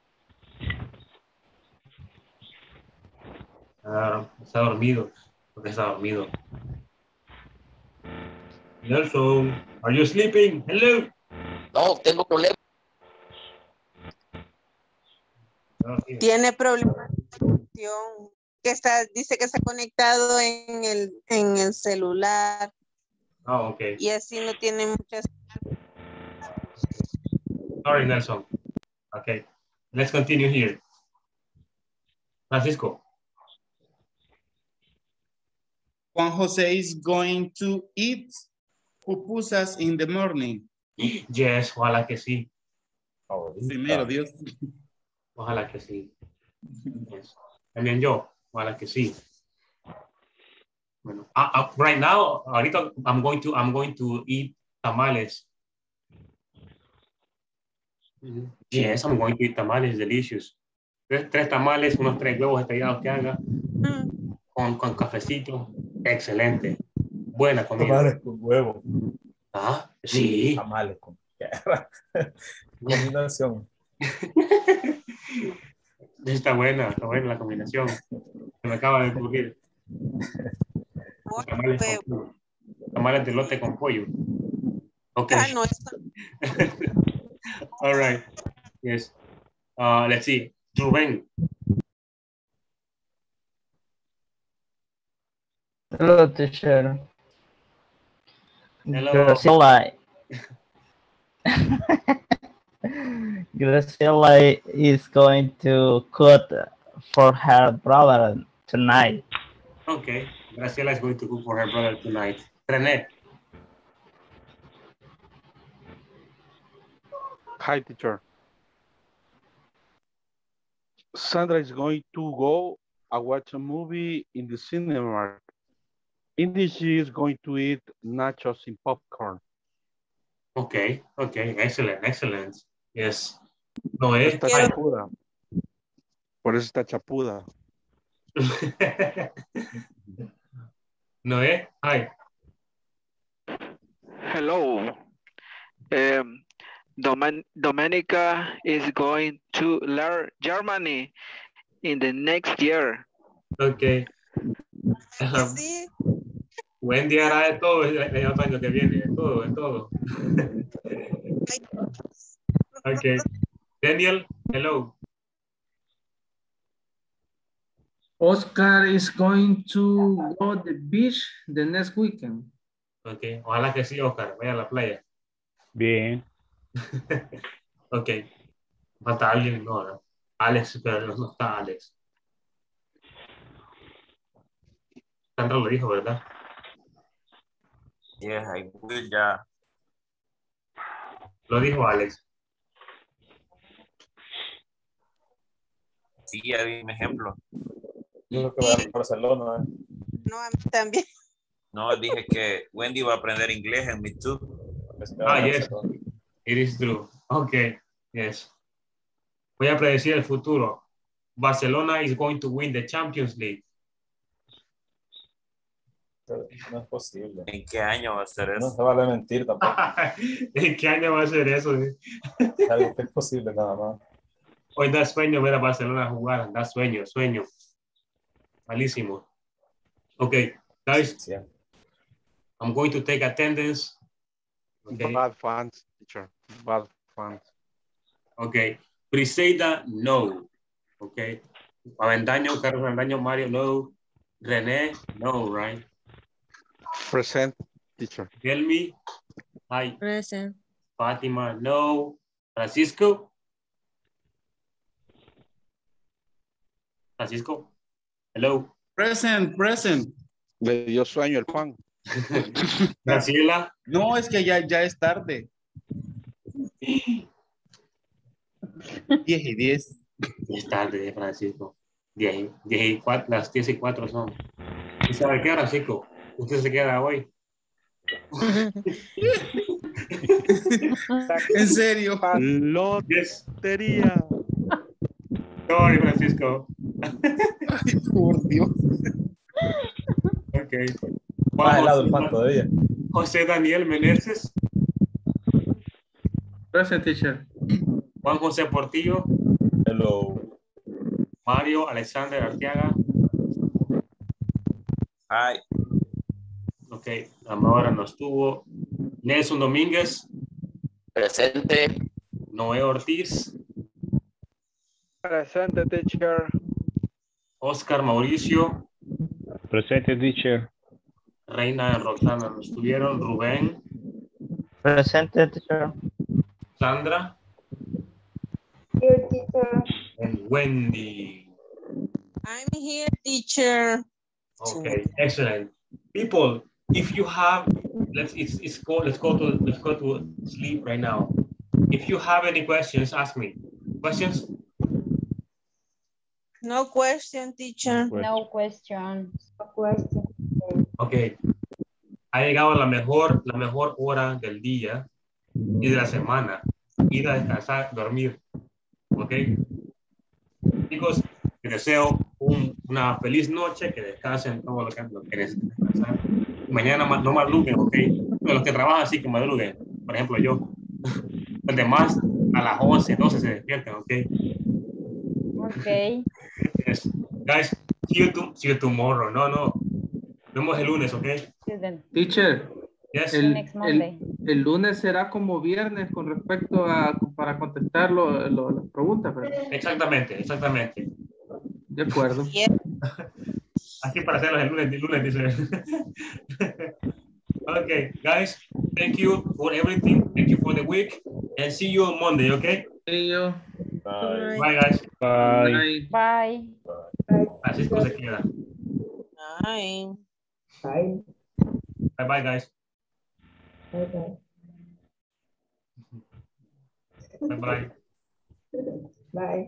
Ah, está dormido. Porque está dormido. Nelson, are you sleeping? Hello. No, tengo problemas. Tiene problemas de conexión. Que está, dice que está conectado en el, en el celular. Oh, okay. Y así no tiene muchas. Sorry, Nelson. Okay. Let's continue here. Francisco. Juan Jose is going to eat pupusas in the morning. Yes, ojalá que sí. Primero, Dios. Ojalá que sí. Yes. También yo, ojalá que sí. Bueno, uh, uh, right now, ahorita I'm going to I'm going to eat tamales. Mm-hmm. Yes, I'm going to eat tamales, delicious. Tres, tres tamales, unos tres huevos estrellados que haga, mm. con, con cafecito, excelente. Buena comida. Tamales con huevo. Ah, sí. Tamales con combinación. Está buena, está buena la combinación. Se me acaba de ocurrir. Tamales, con, tamales de lote con pollo. Okay. Ah, no, está. All right. Yes. Uh, let's see. Rubén. Hello, teacher. Hello. Graciela. Graciela is going to cook for her brother tonight. Okay. Graciela is going to cook for her brother tonight. René. Hi, teacher. Sandra is going to go and watch a movie in the cinema. Indy, she is going to eat nachos and popcorn. Okay, okay, excellent, excellent. Yes. Noé. Está chapuda. Por eso está chapuda. Noé, hi. Hello. Um, Domen Domenica is going to learn Germany in the next year. Okay. Um, sí. Wendy hará de todo el, el otro año que viene, de todo, de todo. Okay. Daniel, hello. Oscar is going to go to the beach the next weekend. Okay, ojalá que sí, Oscar, vaya a la playa. Bien. Ok. Falta alguien, no, no. Alex, pero no está Alex. Sandra lo dijo, ¿verdad? Yes, I will, ya. Lo dijo Alex. Sí, ya di un ejemplo. Yo creo que voy a Barcelona. No, a mí también. No, dije que Wendy va a aprender inglés en Me Too. Ah, yes. It is true. Okay, yes. Voy a predecir el futuro. Barcelona is going to win the Champions League. No es posible. ¿En qué año va a ser eso? No se vale mentir tampoco. ¿En qué año va a ser eso? Es algo que es posible nada más. Hoy da sueño ver a Barcelona jugar. Da sueño, sueño. Malísimo. Okay, guys. Yeah. I'm going to take attendance. Okay. Bad fans, teacher. Bad fans. Okay. Briseida, no. Okay. Avendaño, Carlos Avendaño, Mario, no. René, no, right? Present, teacher. Helmi, hi. Present. Fatima, no. Francisco? Francisco? Hello. Present, present. Le dio sueño el pan. Graciela. No, es que ya, ya es tarde. diez y diez. Es tarde, Francisco. diez, diez y cuatro, las diez y cuatro son. ¿Y sabe qué, Francisco? Usted se queda hoy. En serio. Lotería. Sorry, Francisco. Ay, por Dios. Ok. Más helado el pan todavía. José Daniel Meneses. Present, teacher. Juan José Portillo. Hello. Mario Alexander Arteaga. Hi. Ok, ahora no estuvo. Nelson Domínguez. Presente. Noé Ortiz. Presente, teacher. Oscar Mauricio. Presente, teacher. Reina Roxana no estuvieron. Rubén. Presente, teacher. Sandra. Here, teacher. And Wendy. I'm here, teacher. Okay, excellent. People, if you have, let's it's, it's go, let's go to let's go to sleep right now. If you have any questions, ask me. Questions? No question, teacher. No question. No question. Okay. Ha llegado la mejor, la mejor hora del día y de la semana. Ir a descansar, dormir. Okay. Chicos, les deseo un, una feliz noche, que descansen todo lo que, lo que necesiten descansar. Mañana no madruguen, ok. Los que trabajan sí que madruguen. Por ejemplo, yo. Los demás a las once, doce se despiertan, ok. Ok. Yes. Guys, see you, to, see you tomorrow. No, no. Nos vemos el lunes, ok. Teacher. Yes. El, Next el, Monday. el lunes será como viernes con respecto a para contestar lo, lo, las preguntas, ¿verdad? Exactamente, exactamente. De acuerdo. Así para hacerlos el lunes, el lunes dice. Okay, guys, thank you for everything. Thank you for the week. And see you on Monday, okay? See you. Bye. Bye, guys. Bye. Bye. Francisco se queda. Bye. Bye. Bye, bye, guys. Bye, bye. Bye, bye. Bye.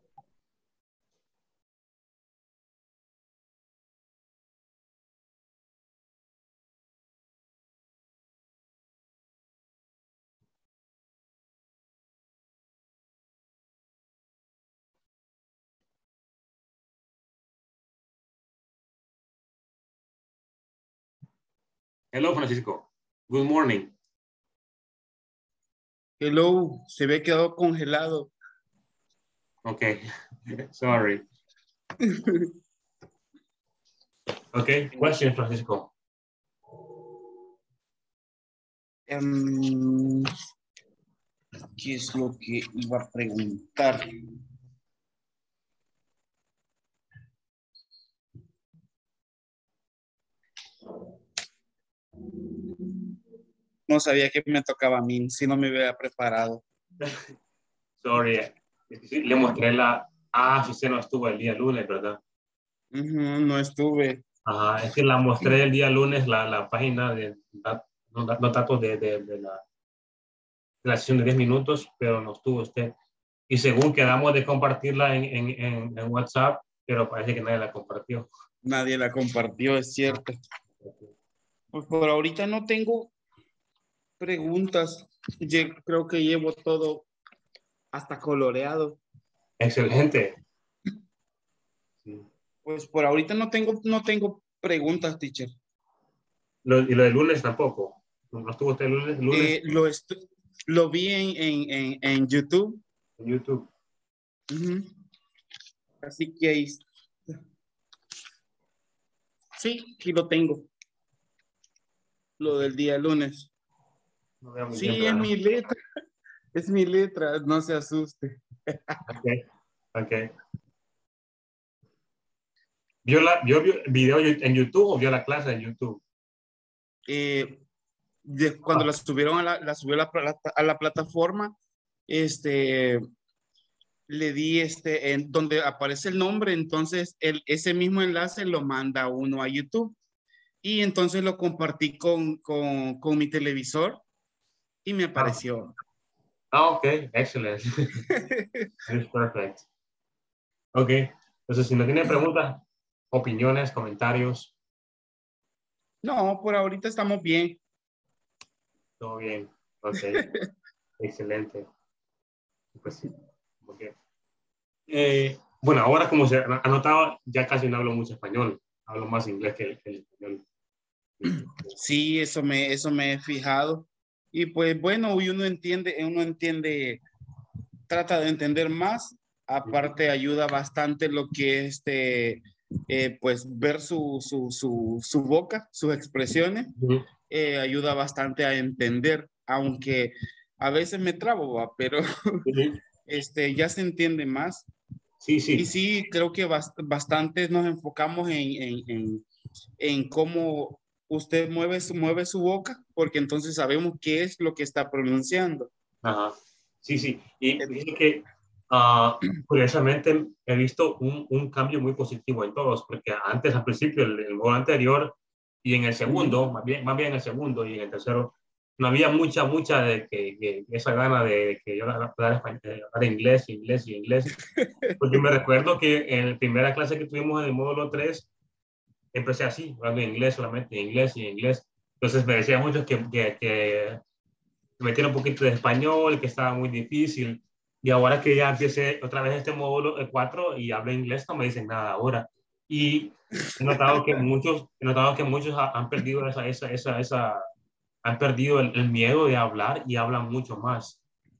Hello, Francisco. Good morning. Hello, se ve quedado congelado. Okay, sorry. Okay, question, Francisco. Um, ¿Qué es lo que iba a preguntar? No sabía que me tocaba a mí, si no me hubiera preparado. Sorry, le mostré la... Ah, si usted no estuvo el día lunes, ¿verdad? Uh-huh, no estuve. Ajá, es que la mostré el día lunes, la, la página de los datos de, de, de, la, de la sesión de diez minutos, pero no estuvo usted. Y según quedamos de compartirla en, en, en, en WhatsApp, pero parece que nadie la compartió. Nadie la compartió, es cierto. Pues por ahorita no tengo preguntas. Yo creo que llevo todo hasta coloreado. Excelente. Sí. Pues por ahorita no tengo, no tengo preguntas, teacher. Lo, y lo del lunes tampoco. ¿No estuvo usted el lunes? ¿El lunes? Eh, lo, lo vi en, en, en, en YouTube. En YouTube. Uh-huh. Así que ahí. Sí, aquí lo tengo. Lo del día lunes. No sí, es claro. Mi letra. Es mi letra, no se asuste. Ok, ok. ¿Vio, la, vio el video en YouTube o vio la clase en YouTube? Eh, de, cuando ah. la subieron a la, la subió a la, a la plataforma, este, le di este, en donde aparece el nombre, entonces el, ese mismo enlace lo manda uno a YouTube. Y entonces lo compartí con, con, con mi televisor y me apareció. Ah, ok, excelente. Es perfecto. Ok, entonces si no tiene preguntas, opiniones, comentarios. No, por ahorita estamos bien. Todo bien, ok. Excelente. Pues sí, ok. Eh, bueno, ahora como se ha notado, ya casi no hablo mucho español. Hablo más inglés que, que el español. Sí, eso me, eso me he fijado. Y pues bueno, uno entiende, uno entiende, trata de entender más. Aparte ayuda bastante lo que es este, eh, pues ver su, su, su, su boca, sus expresiones, uh-huh. eh, ayuda bastante a entender, aunque a veces me trabo, ¿va? Pero uh-huh. este, ya se entiende más. Sí, sí. Y sí, creo que bast bastante nos enfocamos en, en, en, en cómo usted mueve su, mueve su boca, porque entonces sabemos qué es lo que está pronunciando. Ajá. Sí, sí. Y fíjate que uh, curiosamente he visto un, un cambio muy positivo en todos, porque antes, al principio, el, el modo anterior y en el segundo, uh-huh. más, bien, más bien en el segundo y en el tercero, no había mucha, mucha de que, que esa gana de que yo hablar inglés, inglés y inglés. Porque me recuerdo que en la primera clase que tuvimos en el módulo tres, empecé así, hablando inglés solamente, inglés y inglés. Entonces me decían muchos que, que, que metieron un poquito de español, que estaba muy difícil. Y ahora que ya empecé otra vez este módulo cuatro y hablo inglés, no me dicen nada ahora. Y he notado que muchos, he notado que muchos han perdido esa, esa, esa, esa han perdido el, el miedo de hablar y hablan mucho más.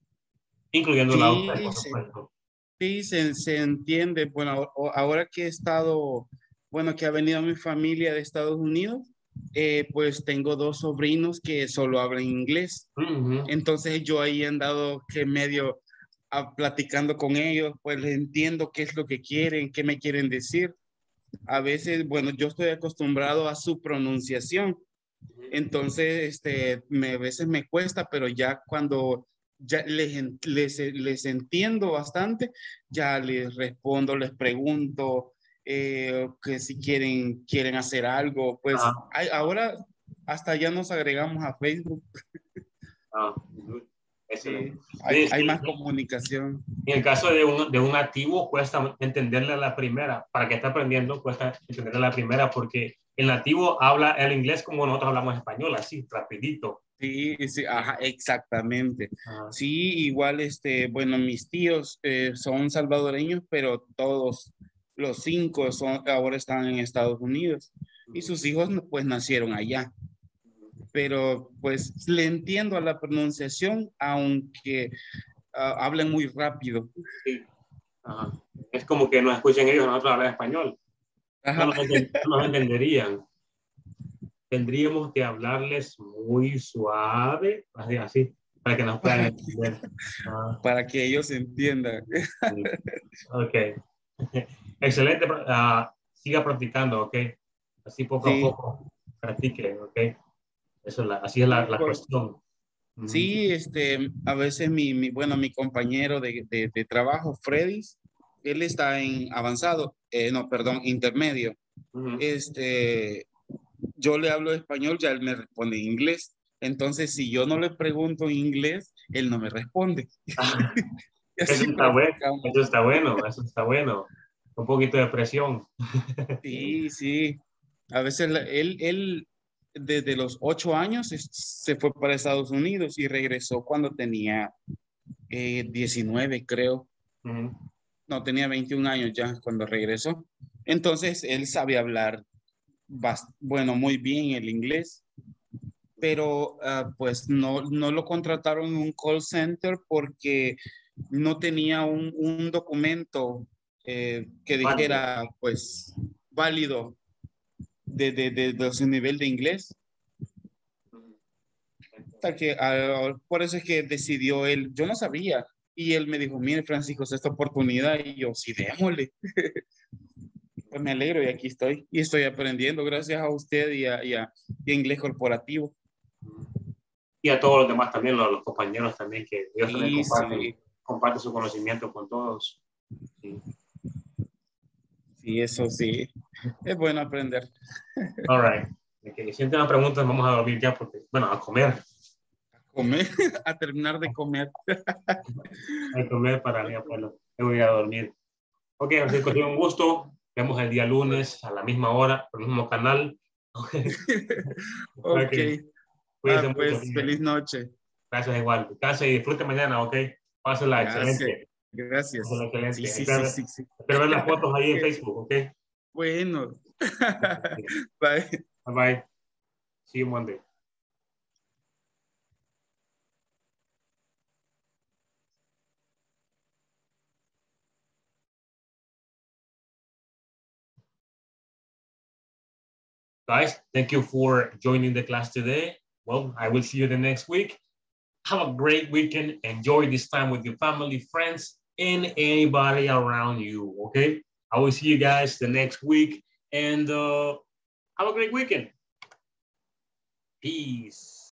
Incluyendo sí, la otra, por supuesto. Sí, se, se entiende. Bueno, ahora que he estado, bueno, que ha venido mi familia de Estados Unidos, eh, pues tengo dos sobrinos que solo hablan inglés. Uh-huh. Entonces yo ahí he andado que medio a, platicando con ellos, pues les entiendo qué es lo que quieren, qué me quieren decir. A veces, bueno, yo estoy acostumbrado a su pronunciación. Entonces, este, me, a veces me cuesta, pero ya cuando ya les, les, les entiendo bastante, ya les respondo, les pregunto eh, que si quieren, quieren hacer algo, pues hay, ahora hasta ya nos agregamos a Facebook. Ah, excelente. Sí, hay, hay más comunicación. En el caso de un, de un nativo, cuesta entenderle a la primera. Para que esté aprendiendo, cuesta entenderle a la primera, porque el nativo habla el inglés como nosotros hablamos español, así, rapidito. Sí, sí, ajá, exactamente. Ajá. Sí, igual, este, bueno, mis tíos eh, son salvadoreños, pero todos los cinco son, ahora están en Estados Unidos y sus hijos pues nacieron allá. Pero pues le entiendo a la pronunciación, aunque uh, hablen muy rápido. Sí. Ajá. Es como que nos escuchen ellos, nosotros hablar español. No nos, no nos entenderían. Tendríamos que hablarles muy suave, así, así para que nos puedan entender. Ah. Para que ellos entiendan. Sí. Ok. Excelente. Uh, siga practicando, ok. Así poco sí. a poco practique, ok. Eso es la, así es la, la cuestión. Sí, este, a veces mi, mi bueno, mi compañero de, de, de trabajo, Freddy, él está en avanzado, eh, no, perdón, intermedio. Ujú. este, yo le hablo español, ya él me responde en inglés. Entonces, si yo no le pregunto en inglés, él no me responde. Y Eso así está bueno, practicamos. eso está bueno, eso está bueno. Un poquito de presión. Sí, sí. A veces la- él, él desde los ocho años es- se fue para Estados Unidos y regresó cuando tenía eh, diecinueve, creo. Ujú. No, tenía veintiún años ya cuando regresó. Entonces, él sabe hablar, bast- bueno, muy bien el inglés, pero ah, pues no, no lo contrataron en un call center porque no tenía un, un documento eh, que Válido. dijera, pues, válido de, de, de, de su nivel de inglés. Hasta que, ah, por eso es que decidió él, yo no sabía, y él me dijo, mire Francisco, es esta oportunidad, y yo, sí, démosle. Pues me alegro y aquí estoy, y estoy aprendiendo gracias a usted y a, y a, y a inglés corporativo. Y a todos los demás también, los, los compañeros también, que ellos también Sí, comparten, sí, comparten su conocimiento con todos. Sí. sí, eso sí, es bueno aprender. All right. Okay. Si tienen preguntas, vamos a dormir ya, porque, bueno, a comer. Comer, a terminar de comer. A comer para ya, pues, me voy a dormir. Ok, Francisco, ha sido un gusto. Vemos el día lunes a la misma hora, por el mismo canal. Ok, Okay. Cuídense ah, mucho. pues feliz noche. Gracias igual. Casa y disfrute mañana, ok. Pásenla Gracias, excelente. gracias. Pásenla excelente. Sí, sí, espero, sí, sí, sí. espero ver las fotos ahí en Ok. Facebook, ok. Bueno. Bye. Bye bye. See you Monday. Guys, thank you for joining the class today. Well, I will see you the next week. Have a great weekend. Enjoy this time with your family, friends, and anybody around you, okay? I will see you guys the next week, and uh, have a great weekend. Peace.